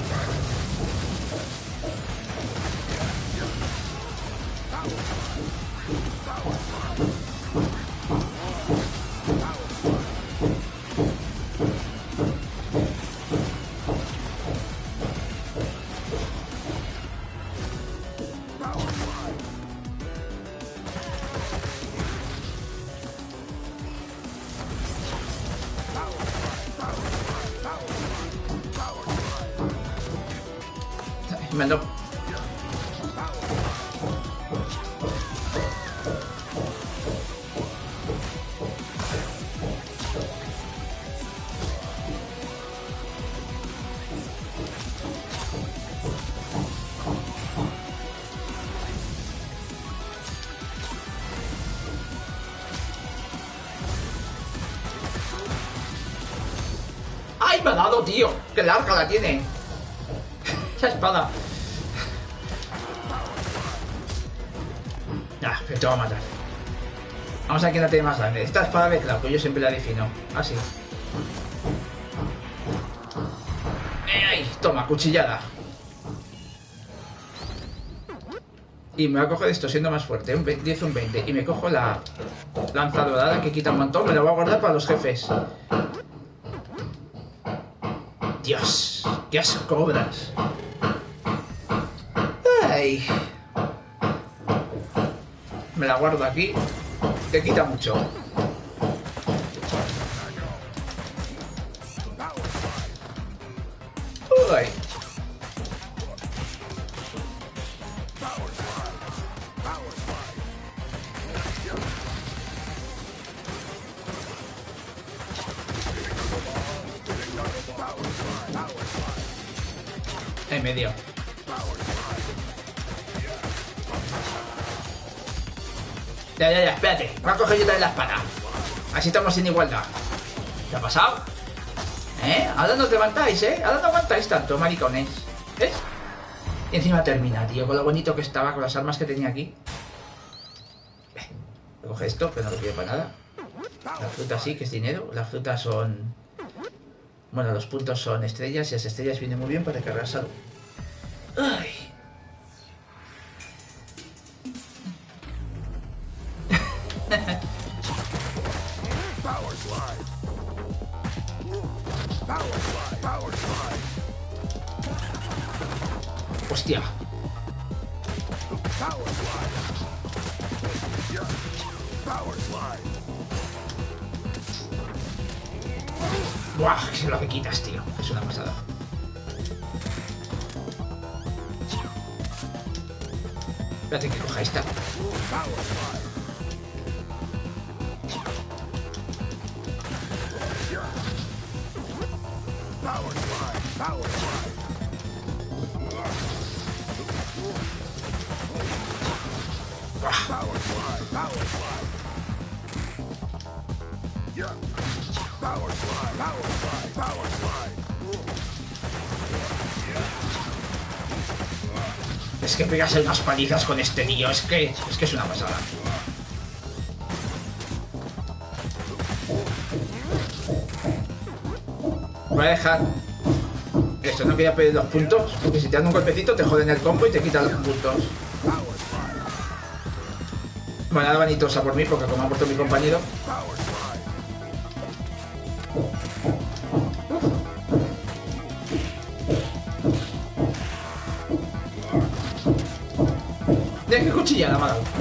Me ando... ¡Ay, me ha dado, tío! ¡Qué larga la tiene! ¡Esa espada! Ah, pero te va a matar. Vamos a ver quién la tiene más grande. Esta espada de clavo, que yo siempre la defino. Así. ¡Ay! Toma, cuchillada. Y me voy a coger esto siendo más fuerte. Un 10, un 20. Y me cojo la lanza dorada que quita un montón. Me la voy a guardar para los jefes. Dios, qué asco obras. Ay. Me la guardo aquí. Te quita mucho. Uy. En medio. Ya, espérate. Me voy a coger yo también la espada. Así estamos en igualdad. ¿Qué ha pasado? Ahora no os levantáis, ahora no aguantáis tanto, maricones. ¿Ves? Y encima termina, tío, con lo bonito que estaba, con las armas que tenía aquí. Coge esto, pero no lo quiero para nada. La fruta sí, que es dinero. Las frutas son... Bueno, los puntos son estrellas y las estrellas vienen muy bien para cargar salud. Ay. Hostia. Buah, que es lo que quitas, tío. Es una pasada. Espérate que coja esta. Es que pegas unas palizas con este tío, es que es una pasada. Voy a dejar esto, no quería pedir los puntos, porque si te dan un golpecito te joden el combo y te quitan los puntos. Bueno, ahora van a ir todos a por mí, porque como ha muerto mi compañero. ¡Qué cuchillada me ha dado!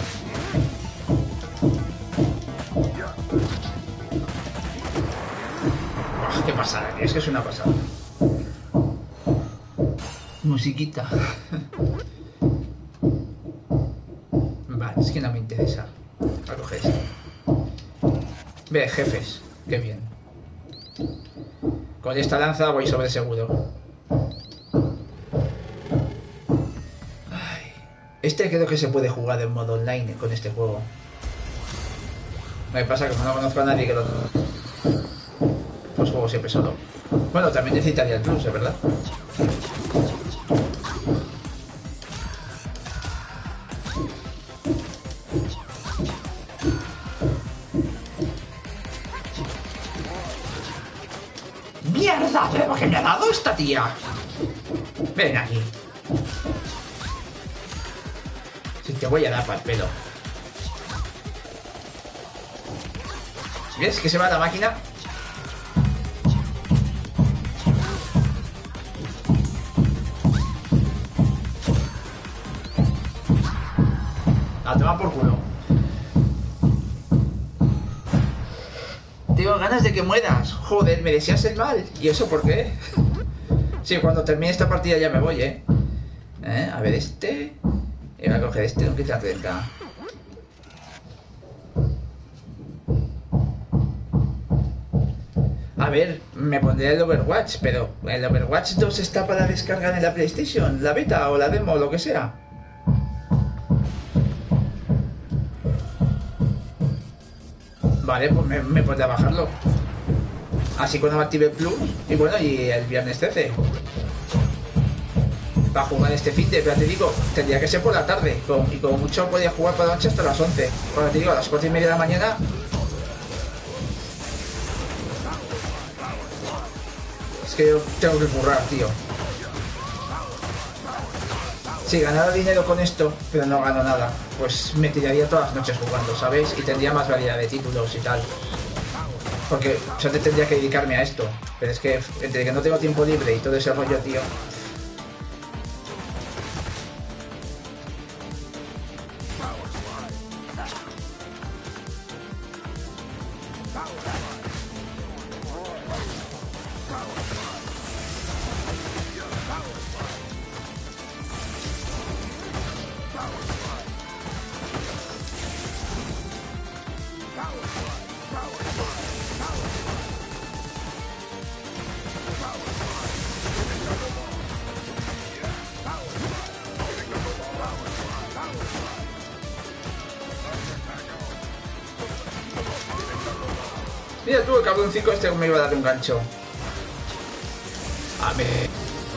¡Qué pasada! Es que es una pasada. Musiquita. Vale, es que no me interesa. A coger esto. Ve, jefes. Qué bien. Con esta lanza voy sobre seguro. Este creo que se puede jugar en modo online con este juego. Lo que pasa es que como no conozco a nadie que lo... Pues juego siempre solo. Bueno, también necesitaría el plus, ¿es verdad? ¡Mierda! ¿Pero qué me ha dado esta tía? Ven aquí. Si te voy a dar para el pelo. ¿Ves que se va la máquina? La toma por culo. Tengo ganas de que mueras. Joder, me deseas el mal. ¿Y eso por qué? Sí, cuando termine esta partida ya me voy, A ver, este... Y voy a coger este, no que te acerca. A ver, me pondré el Overwatch, pero ¿el Overwatch 2 está para descargar en la PlayStation? ¿La beta o la demo o lo que sea? Vale, pues me pondré a bajarlo. Así cuando active el Plus. Y bueno, y el viernes 13. Para jugar este finde, pero te digo, tendría que ser por la tarde. Y como mucho podía jugar por la noche hasta las 11. Ahora te digo, a las 4:30 de la mañana. Es que yo tengo que currar, tío. Si ganara dinero con esto, pero no gano nada, pues me tiraría todas las noches jugando, ¿sabéis? Y tendría más variedad de títulos y tal. Porque yo tendría que dedicarme a esto. Pero es que entre que no tengo tiempo libre y todo ese rollo, tío. Mira tú, el cabroncito este me iba a dar un gancho. A ver.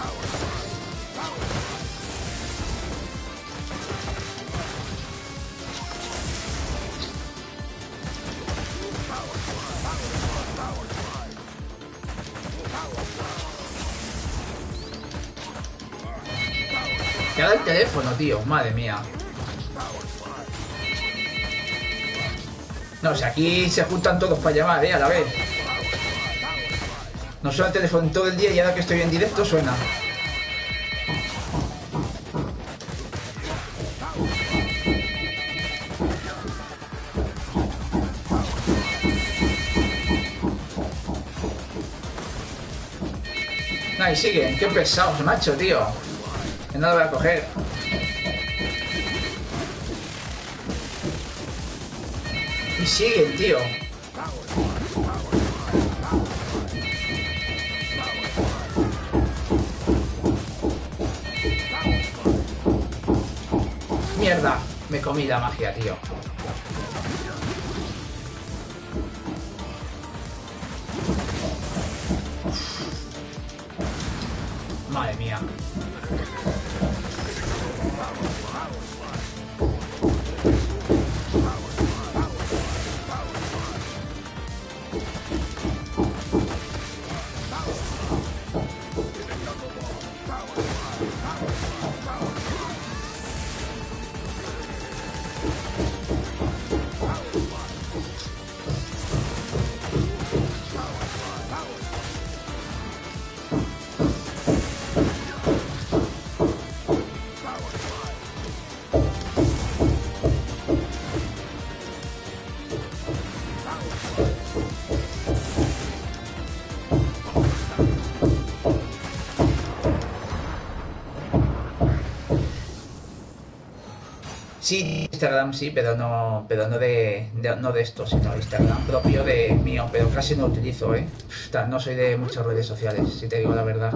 Te da el teléfono, tío. Madre mía. No, o sea, aquí se juntan todos para llamar, a la vez. No suena el teléfono todo el día y ahora que estoy en directo suena. Ahí siguen. Qué pesados, macho, tío. Que no lo voy a coger. Y siguen, tío. Mierda. Me comí la magia, tío. Madre mía. Sí, Instagram sí, pero no de esto, sino Instagram propio de mío, pero casi no utilizo, No soy de muchas redes sociales, si te digo la verdad.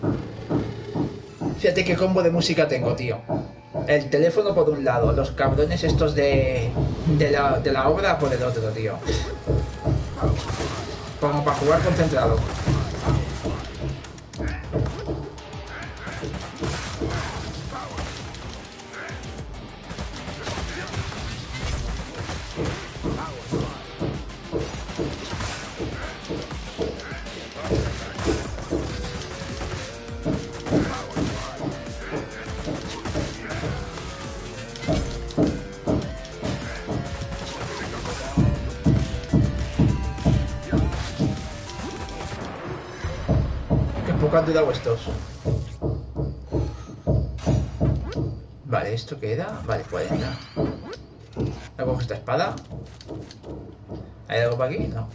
Fíjate qué combo de música tengo, tío. El teléfono por un lado, los cabrones estos de la obra por el otro, tío. Como para jugar concentrado. ¿Cuánto han durado estos? Vale, ¿esto qué era? Vale, 40. ¿Me cojo esta espada? ¿Hay algo para aquí? No.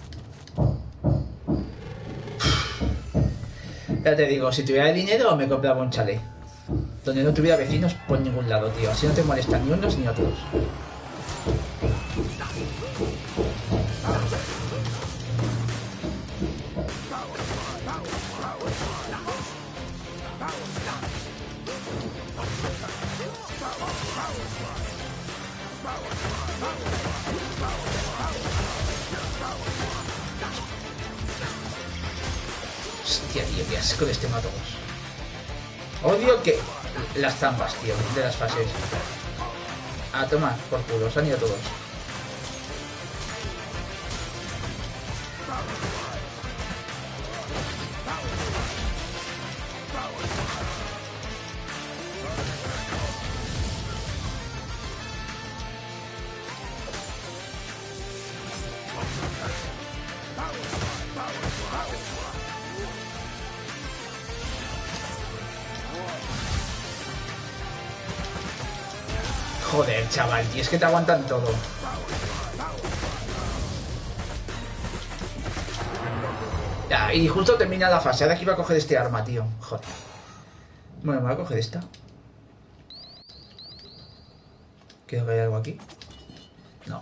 Ya te digo, si tuviera dinero me compraba un chalet. Donde no tuviera vecinos por ningún lado, tío. Así no te molestan ni unos ni otros. Hostia, tío, qué asco de este mato. Odio que... las trampas, tío, de las fases. Ah, toma, por culo, se han ido todos. Joder, chaval, tío, es que te aguantan todo. Ya, y justo termina la fase. Ahora que iba a coger este arma, tío. Joder. Bueno, me voy a coger esta. Creo que hay algo aquí. No.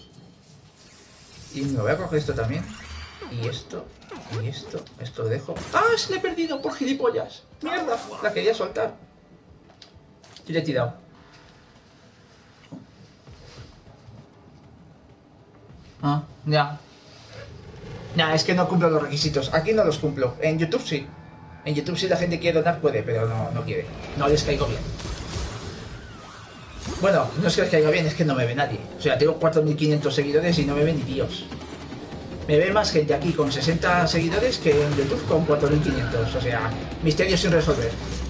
Y me voy a coger esto también. Y esto. Y esto. Esto lo dejo. ¡Ah! Se le he perdido por gilipollas. ¡Mierda! La quería soltar. Y le he tirado. Ah, ya. Ya, es que no cumplo los requisitos. Aquí no los cumplo. En YouTube sí. En YouTube si la gente quiere donar puede, pero no quiere. No les caigo bien. Bueno, no es que les caiga bien, es que no me ve nadie. O sea, tengo 4.500 seguidores y no me ven ni Dios. Me ve más gente aquí con 60 seguidores que en YouTube con 4.500. O sea, misterios sin resolver.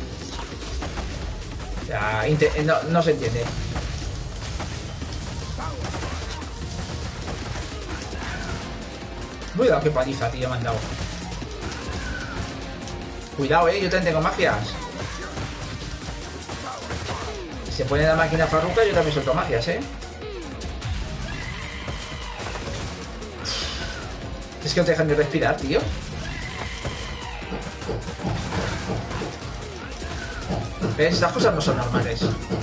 O sea, no se entiende. Cuidado, qué paliza, tío, me han dado. Cuidado, yo también tengo magias. Si se pone la máquina farruca, yo también suelto magias, Es que no te dejan de respirar, tío. ¿Ves? Estas cosas no son normales.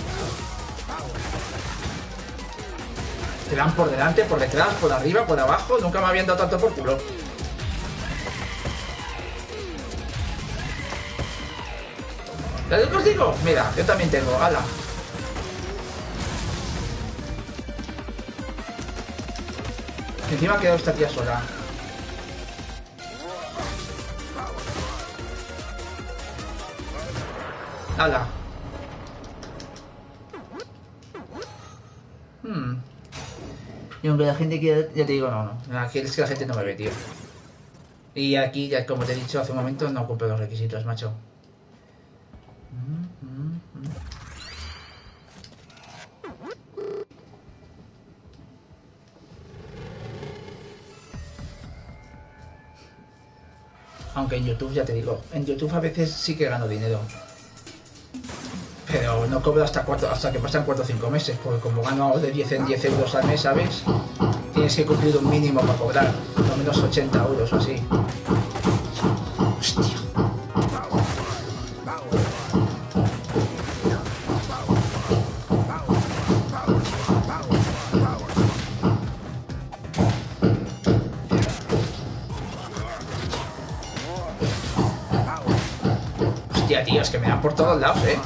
Te dan por delante, por detrás, por arriba, por abajo. Nunca me habían dado tanto por culo. ¿Sabes lo que os digo? Mira, yo también tengo. ¡Hala! Encima ha quedado esta tía sola. ¡Hala! Y aunque la gente quiera, ya te digo, no. Aquí es que la gente no me ve, tío. Y aquí, ya como te he dicho hace un momento, no cumplo los requisitos, macho. Aunque en YouTube, ya te digo, en YouTube a veces sí que gano dinero. Pero no cobro hasta que pasan 4 o 5 meses, porque como gano de 10 en 10 euros al mes, ¿sabes? Tienes que cumplir un mínimo para cobrar, por lo menos 80 euros o así. Hostia. Hostia, tío, es que me dan por todos lados, ¿eh?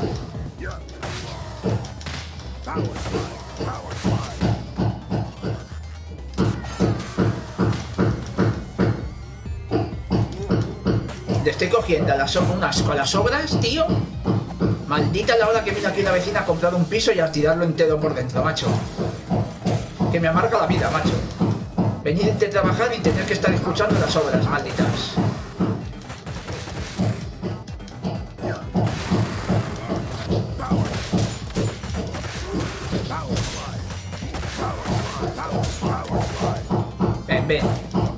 Le estoy cogiendo un asco a las obras, tío. Maldita la hora que vino aquí la vecina a comprar un piso y a tirarlo entero por dentro, macho. Que me amarga la vida, macho. Venir de trabajar y tener que estar escuchando las obras, malditas. Ven, ven.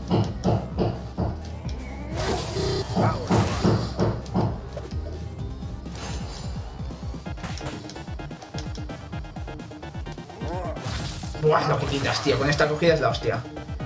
Buah, lo que quitas, tío. Con esta cogida es la hostia.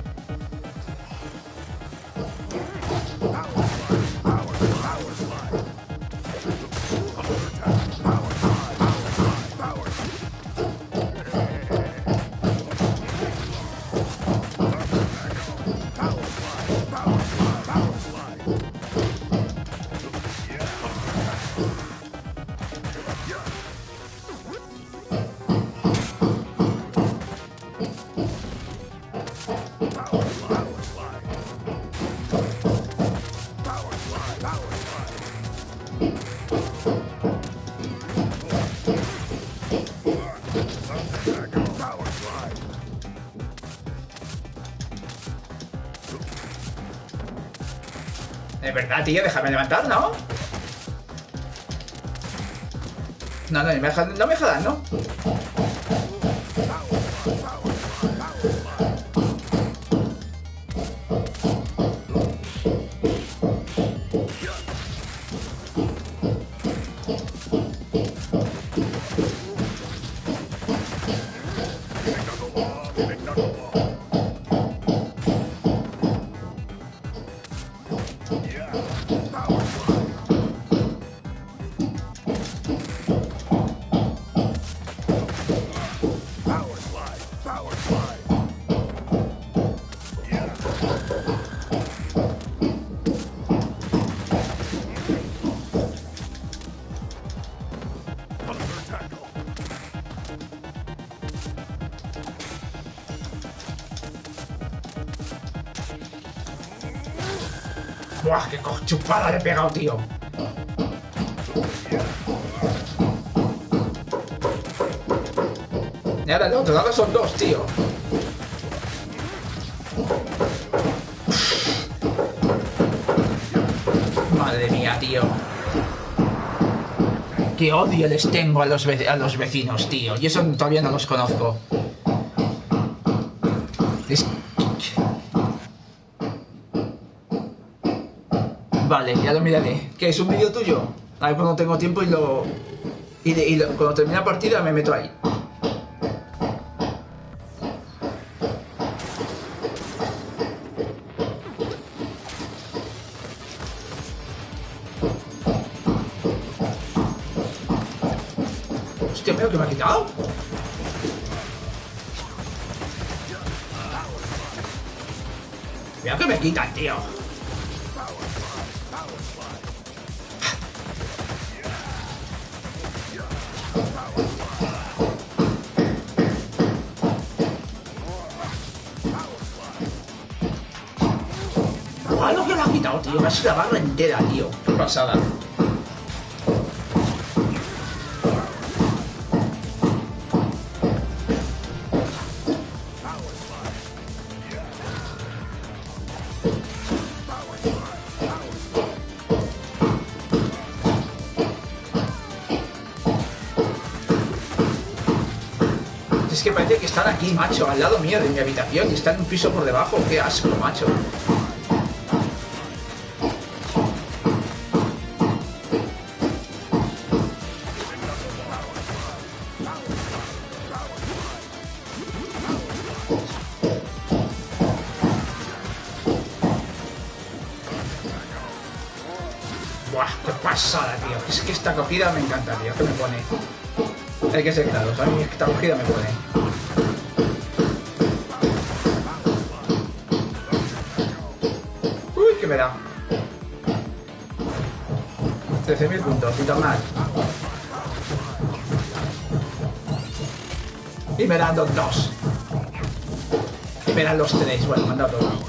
De verdad, tío, déjame levantar, ¿no? No, no me jodas, ¿no? ¡Buah, qué chupada le he pegado, tío! Y ahora el otro, ahora son dos, tío. Madre mía, tío. Qué odio les tengo a los vecinos, tío. Y eso todavía no los conozco. Vale, ya lo miraré. ¿Qué es un vídeo tuyo? A ver cuando tengo tiempo y cuando termine la partida me meto ahí. mira que me ha quitado. Mira que me quitan, tío. ¡Guau, lo que me ha quitado, tío! Me ha sido la barra entera, tío. Qué pasada. Es que parece que están aquí, macho, al lado mío de mi habitación y están un piso por debajo. ¡Qué asco, macho! ¡Buah! ¡Qué pasada, tío! Es que esta cogida me encanta, tío. ¿Qué me pone? Hay que ser claros, a mí esta cogida me pone. Uy, ¿qué me da? 13.000 puntos, ni tan mal. Y me dan los 2. Y me dan los 3. Bueno, me han dado todo.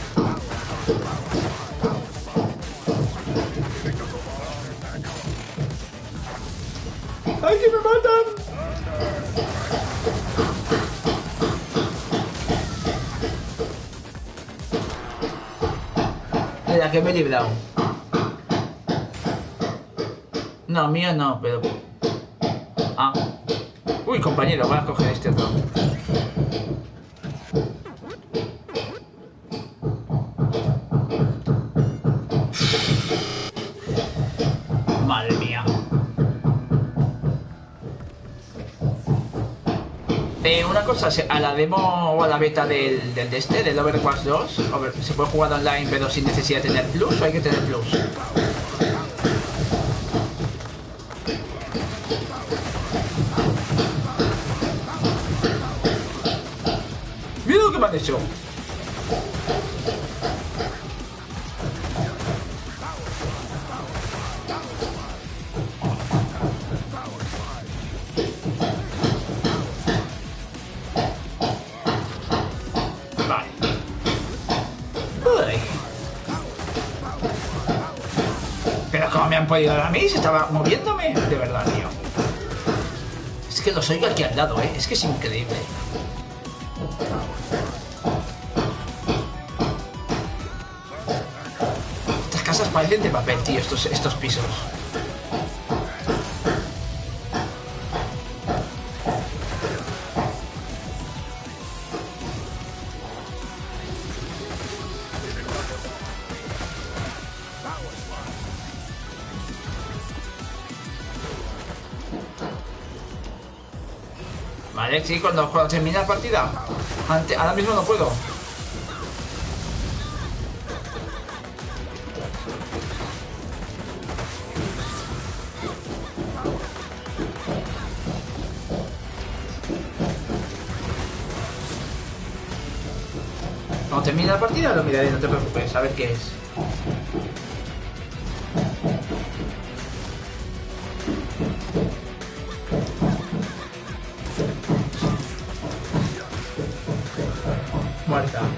¡Ay, que me matan! Mira, que me he librado. No, mío no, pero... Ah. Uy, compañero, voy a coger este otro. Madre mía. Una cosa, a la demo o a la beta del Overwatch 2, ¿se puede jugar online pero sin necesidad de tener plus o hay que tener plus? Mira lo que me han hecho. Me han podido dar a mí, se estaba moviéndome. De verdad, tío. Es que los oigo aquí al lado, es que es increíble. Estas casas parecen de papel, tío, estos pisos. Vale, sí, cuando termine la partida. Ahora mismo no puedo. Cuando termine la partida lo miraré, no te preocupes, a ver qué es. Muerta.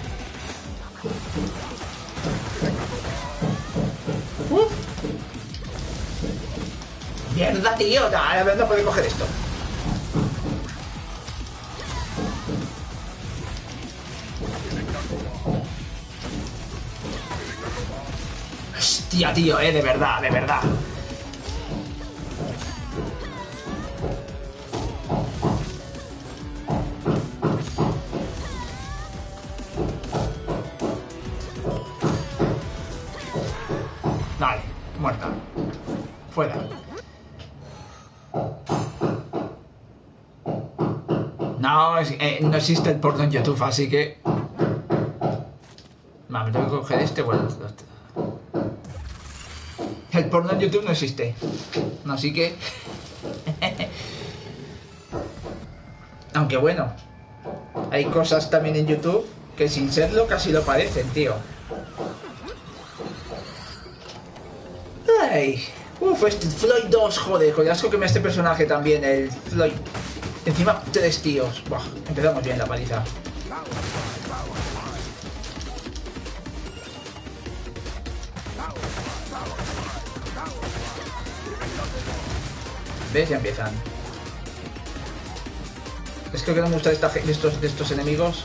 Mierda, tío, no puedo coger esto. Hostia, tío, de verdad, de verdad. Vale, muerta. Fuera. No, no existe el porno en YouTube, así que... Vale, me tengo que coger este, bueno... El porno en YouTube no existe. Así que... Aunque bueno, hay cosas también en YouTube que sin serlo casi lo parecen, tío. Ay, este Floyd 2, joder, con el asco que me da este personaje también, el Floyd. Encima, 3 tíos. Buah, empezamos bien la paliza. ¿Ves? Ya empiezan. Es que lo que no me gusta de estos enemigos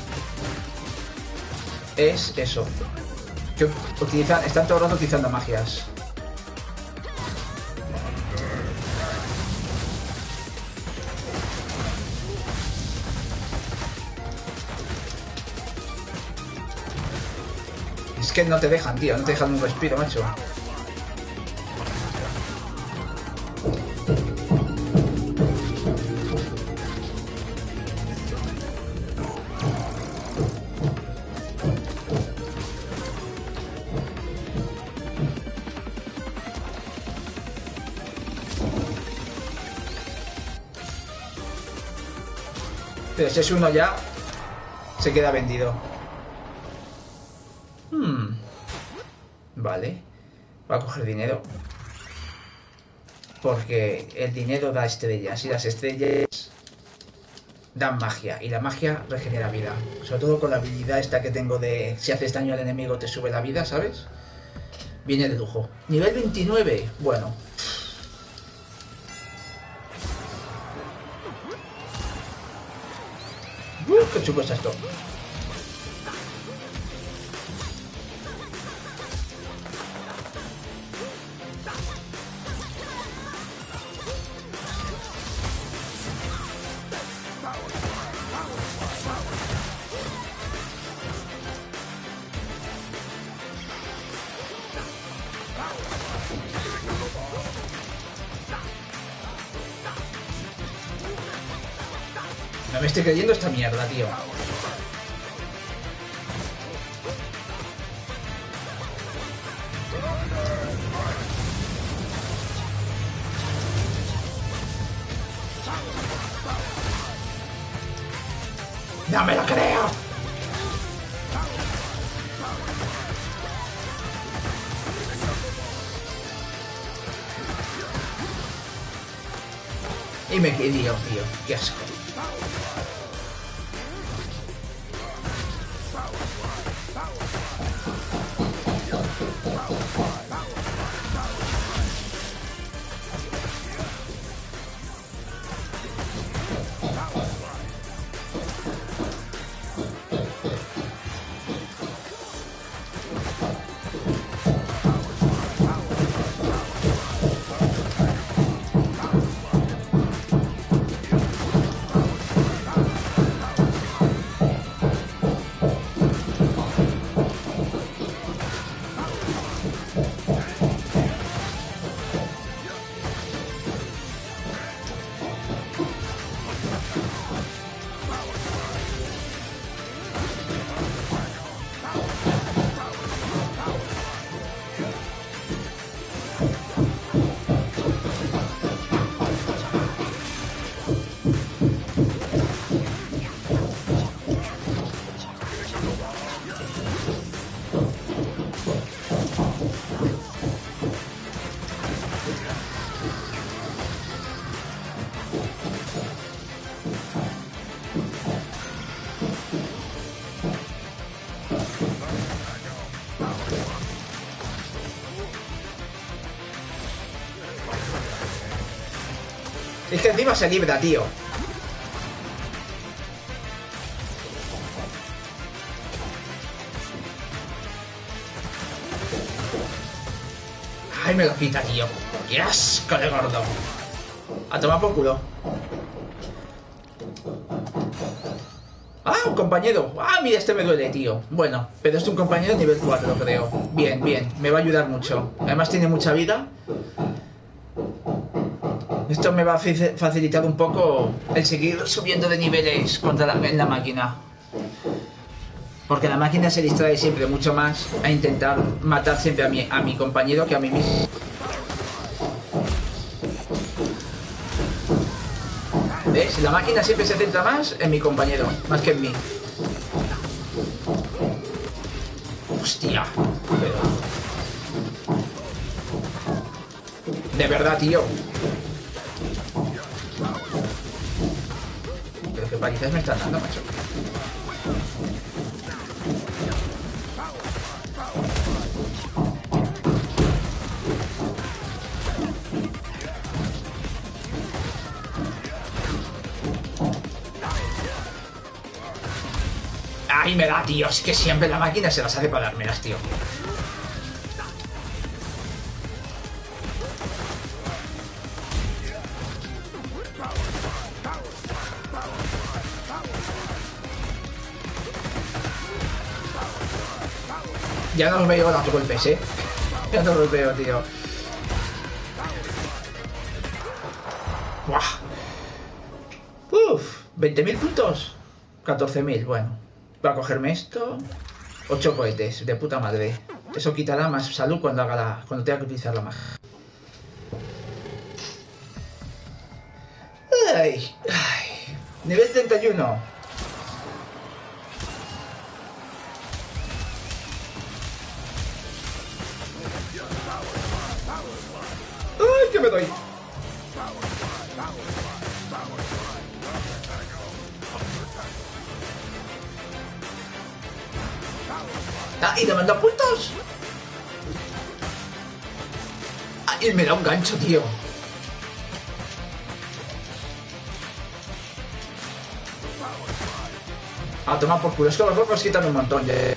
es eso. Que están todo el rato utilizando magias. Es que no te dejan, tío, no te dejan un respiro, macho. Pero si es uno ya, se queda vendido. Vale. Voy a coger dinero. Porque el dinero da estrellas y las estrellas dan magia. Y la magia regenera vida. Sobre todo con la habilidad esta que tengo de si haces daño al enemigo te sube la vida, ¿sabes? Viene de lujo. Nivel 29. Bueno. Qué chulo es esto. No me estoy creyendo esta mierda, tío. ¡No me lo creo! Y me quedé, tío. Qué asco. Es que encima se libra, tío. Ay, me lo quita, tío. ¡Qué asco de gordo! A tomar por culo. ¡Ah, un compañero! ¡Ah, mira, este me duele, tío! Bueno, pero es un compañero nivel 4, creo. Bien, bien. Me va a ayudar mucho. Además tiene mucha vida. Esto me va a facilitar un poco el seguir subiendo de niveles en la máquina. Porque la máquina se distrae siempre mucho más a intentar matar siempre a mi compañero que a mí mismo. ¿Ves? La máquina siempre se centra más en mi compañero, más que en mí. Hostia. De verdad, tío. Pero qué palizas me están dando, macho. Ahí me da, tío. Es que siempre la máquina se las hace para dármelas, tío. Ya no los veo los golpes, Ya no los veo, tío. ¡Buah! ¡Uf! ¿20.000 puntos? 14.000, bueno. Voy a cogerme esto. 8 cohetes, de puta madre. Eso quitará más salud cuando cuando tenga que utilizar la magia. Ay, ay. Nivel 31. ¡Ay, que me doy! Ah, y te manda puntos. Ah, y me da un gancho, tío. A tomar por culo. Es que los locos quitan un montón de...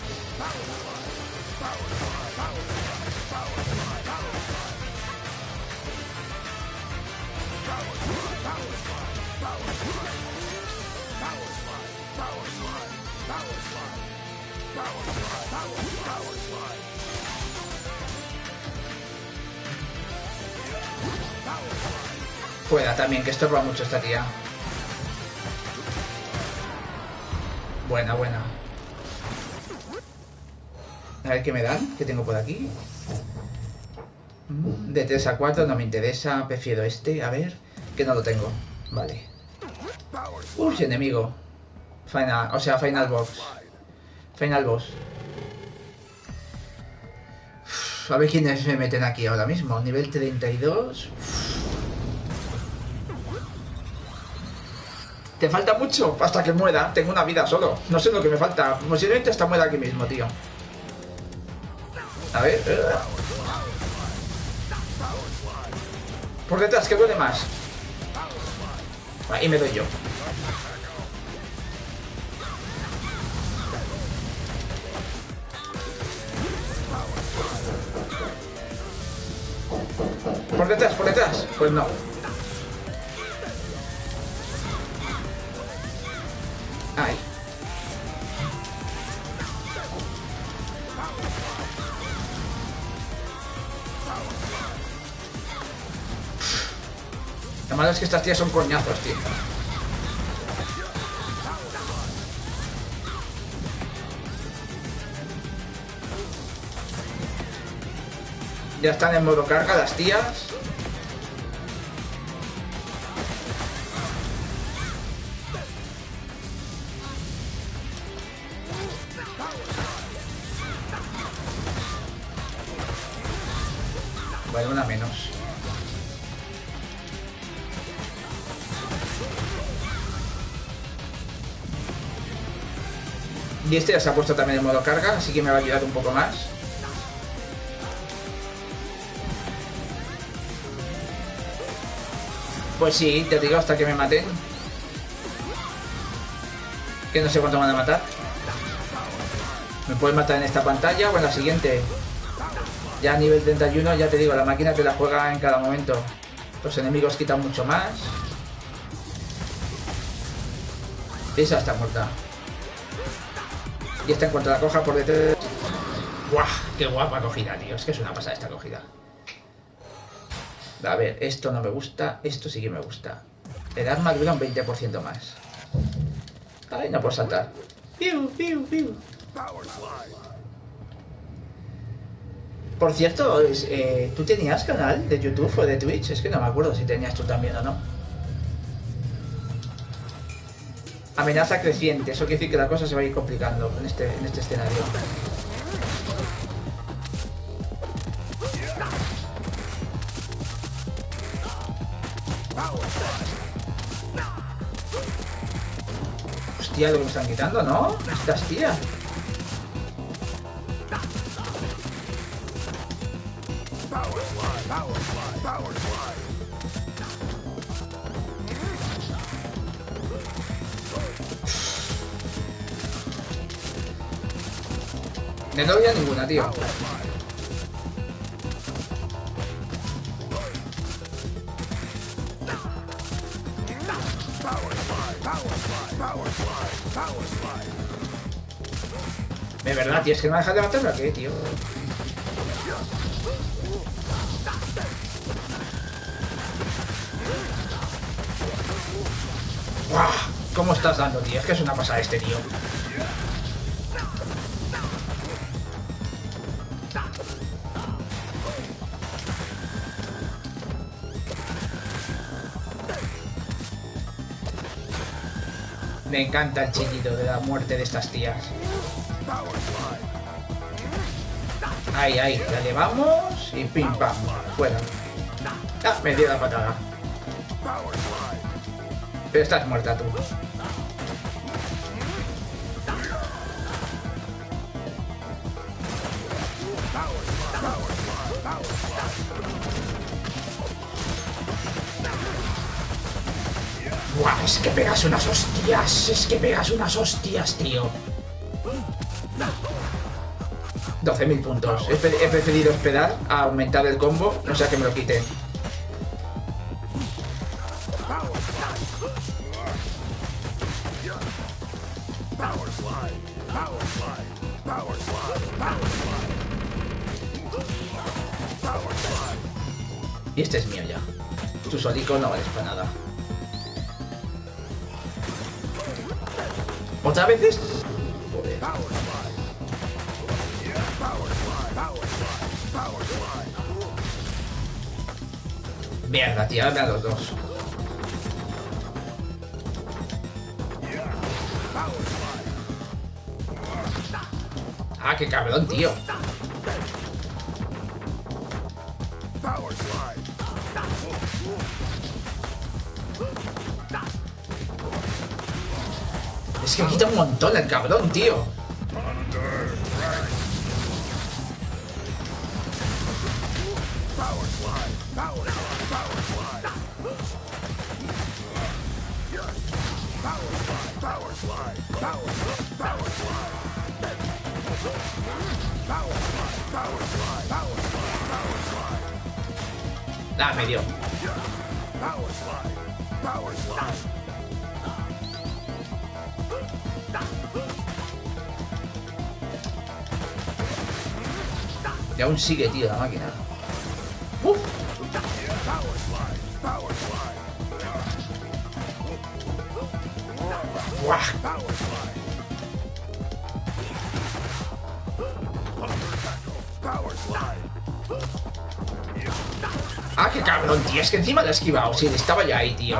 Fuera también, que estorba mucho esta tía. Buena, buena. A ver qué me dan, qué tengo por aquí. De 3 a 4 no me interesa, prefiero este, a ver, que no lo tengo. Vale. Uy, enemigo. Final, o sea, final boss. Final boss. Uf, a ver quiénes me meten aquí ahora mismo. Nivel 32. Te falta mucho hasta que muera. Tengo una vida solo. No sé lo que me falta. Posiblemente hasta muera aquí mismo, tío. A ver. Por detrás, que duele más. Ahí me doy yo. Por detrás, por detrás. Pues no. Ay. Lo malo es que estas tías son coñazos, tío. Ya están en modo carga las tías. Vale, una menos. Y este ya se ha puesto también en modo carga, así que me va a ayudar un poco más. Pues sí, te digo hasta que me maten. Que no sé cuánto me van a matar. Me pueden matar en esta pantalla o en la siguiente. Ya a nivel 31, ya te digo, la máquina te la juega en cada momento. Los enemigos quitan mucho más. Esa está muerta. Y esta en cuanto la coja por detrás... ¡Guau! ¡Qué guapa cogida, tío! Es que es una pasada esta cogida. A ver, esto no me gusta. Esto sí que me gusta. El arma dura un 20% más. Ay, no puedo saltar. ¡Piu, piu, piu! Por cierto, ¿tú tenías canal de YouTube o de Twitch? Es que no me acuerdo si tenías tú también o no. Amenaza creciente. Eso quiere decir que la cosa se va a ir complicando en este escenario. Hostia, lo que me están quitando, ¿no? Estas tías. No doy a ninguna, tío. De verdad, tío, es que no me dejas de matarme, ¿qué, tío? ¡Buah! ¿Cómo estás dando, tío? Es que es una pasada este tío. Me encanta el chillido de la muerte de estas tías. Ahí, ahí, la llevamos y pim pam, fuera. Ah, me dio la patada. Pero estás muerta tú. Buah, es que pegas unas hostias, es que pegas unas hostias, tío. 12.000 puntos. He preferido esperar a aumentar el combo, no sea que me lo quiten. Y este es mío ya. Tu solico no vales para nada. ¿Otra vez es? Joder. Mierda, tío, dame a los dos. Ah, qué cabrón, tío. Es que quita un montón el cabrón, tío. Ah, me dio. Y aún sigue, tío, la máquina. ¡Uf! ¡Buah! Ah, qué cabrón, tío. Es que encima lo he esquivado. Sí, estaba ya ahí, tío.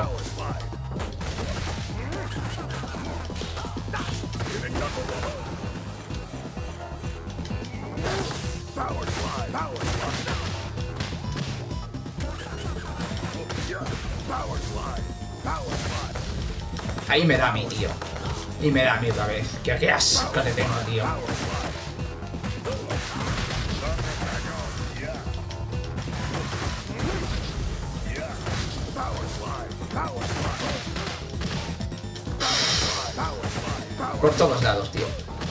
Ahí me da a mí, tío. Y me da a mí otra vez. Qué asco te tengo, tío. Por todos lados, tío.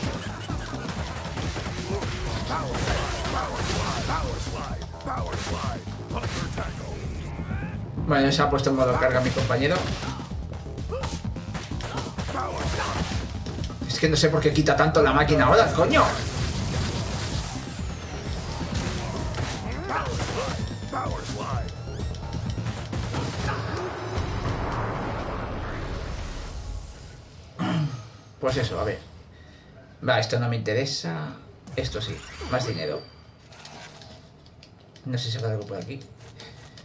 Bueno, se ha puesto en modo carga mi compañero. Es que no sé por qué quita tanto la máquina ahora, coño. Pues eso, a ver. Va, esto no me interesa. Esto sí, más dinero. No sé si habrá algo por aquí.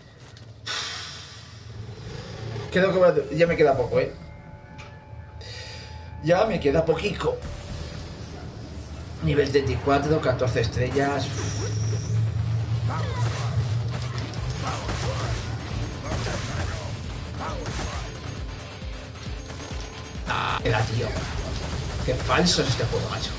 Creo que ya me queda poco, ¿eh? Ya me queda poquito. Nivel 34, 14 estrellas. Ah, queda, tío. Qué falso es este juego, macho.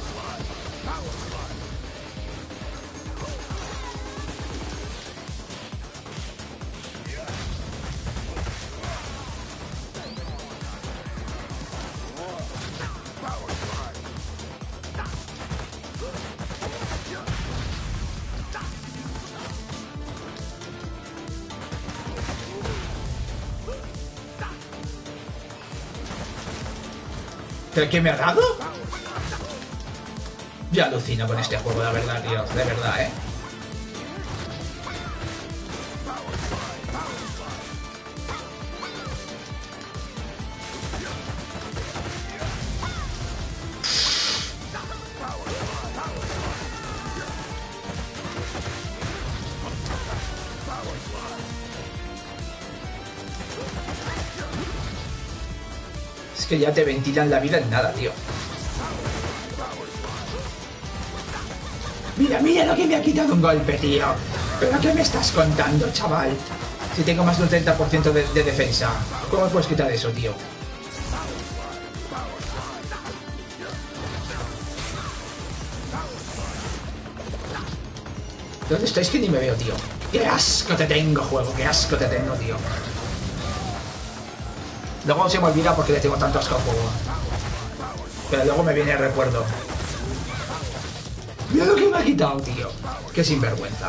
¿Pero qué me ha dado? Yo alucino con este juego, la verdad, tío. De verdad, ¿eh? Es que ya te ventilan la vida en nada, tío. Mira, mira lo que me ha quitado un golpe, tío. ¿Pero qué me estás contando, chaval? Si tengo más de un 30% de defensa. ¿Cómo puedes quitar eso, tío? ¿Dónde estáis que ni me veo, tío? ¡Qué asco te tengo, juego! ¡Qué asco te tengo, tío! Luego se me olvida porque le tengo tanto asco al juego. Pero luego me viene el recuerdo. Mira lo que me ha quitado, tío. Qué sinvergüenza.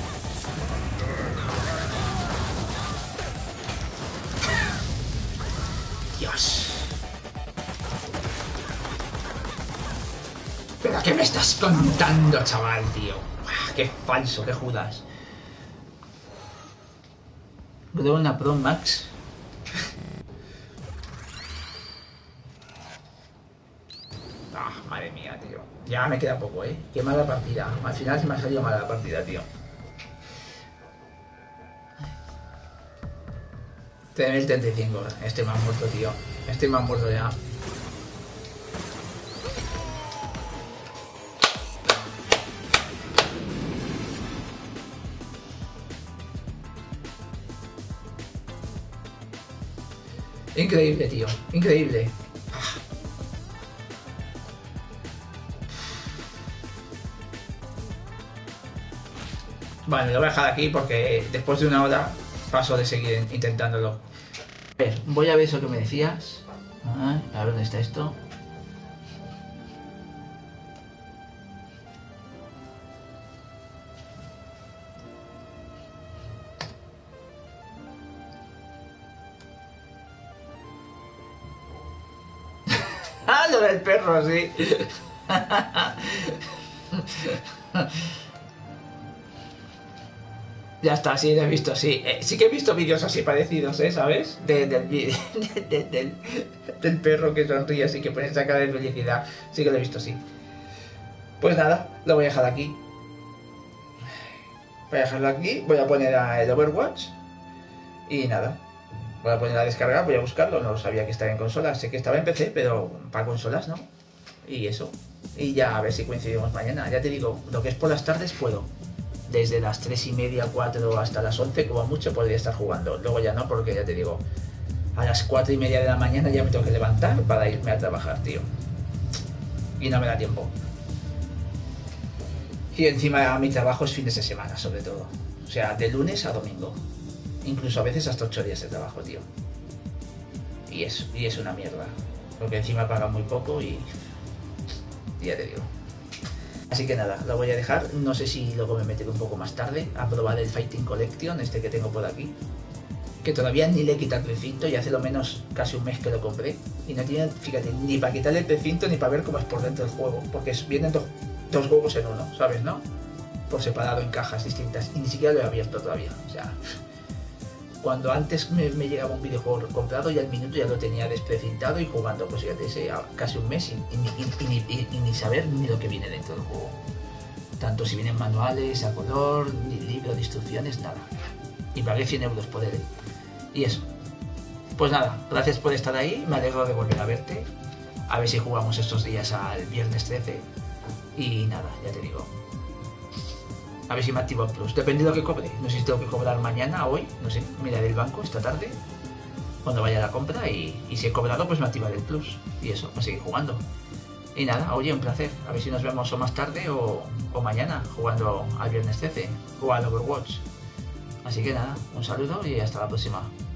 Dios. ¿Pero qué me estás contando, chaval, tío? Qué falso, qué Judas. Creo una Pro Max. Madre mía, tío. Ya me queda poco, ¿eh? Qué mala partida. Al final se me ha salido mala la partida, tío. 3035. Este me ha muerto, tío. Este me ha muerto ya. Increíble, tío. Increíble. Vale, lo voy a dejar aquí porque después de una hora paso de seguir intentándolo. A ver, voy a ver eso que me decías. A ver dónde está esto. ¡Ah, lo del perro, sí! Ya está, sí, lo he visto, sí. Sí que he visto vídeos así parecidos, ¿sabes? Del perro que sonríe así que pone esa cara de felicidad. Sí que lo he visto, sí. Pues nada, lo voy a dejar aquí. Voy a dejarlo aquí, voy a poner el Overwatch. Y nada, voy a poner a descargar, voy a buscarlo. No sabía que estaba en consolas, sé que estaba en PC, pero para consolas no. Y eso. Y ya a ver si coincidimos mañana. Ya te digo, lo que es por las tardes puedo. Desde las 3:30, 4 hasta las 11, como mucho, podría estar jugando. Luego ya no, porque ya te digo, a las 4:30 de la mañana ya me tengo que levantar para irme a trabajar, tío. Y no me da tiempo. Y encima mi trabajo es fines de semana, sobre todo. O sea, de lunes a domingo. Incluso a veces hasta 8 días de trabajo, tío. Y es una mierda. Porque encima pagan muy poco y ya te digo. Así que nada, lo voy a dejar. No sé si luego me meteré un poco más tarde a probar el Fighting Collection, este que tengo por aquí. Que todavía ni le he quitado el precinto y hace lo menos casi un mes que lo compré. Y no tiene, fíjate, ni para quitarle el precinto ni para ver cómo es por dentro del juego. Porque vienen dos juegos en uno, ¿sabes, no? Por separado en cajas distintas. Y ni siquiera lo he abierto todavía. O sea, cuando antes me llegaba un videojuego comprado, ya al minuto ya lo tenía desprecintado y jugando, pues fíjate, casi un mes y ni saber ni lo que viene dentro del juego. Tanto si vienen manuales, a color, ni libro de instrucciones, nada. Y pagué 100 euros por él. Y eso. Pues nada, gracias por estar ahí, me alegro de volver a verte. A ver si jugamos estos días al viernes 13. Y nada, ya te digo. A ver si me activo el plus. Depende de lo que cobre. No sé si tengo que cobrar mañana, hoy. No sé. Miraré el banco esta tarde. Cuando vaya a la compra. Y si he cobrado, pues me activaré el plus. Y eso, para seguir jugando. Y nada, oye, un placer. A ver si nos vemos o más tarde o mañana jugando al viernes 13 o al Overwatch. Así que nada, un saludo y hasta la próxima.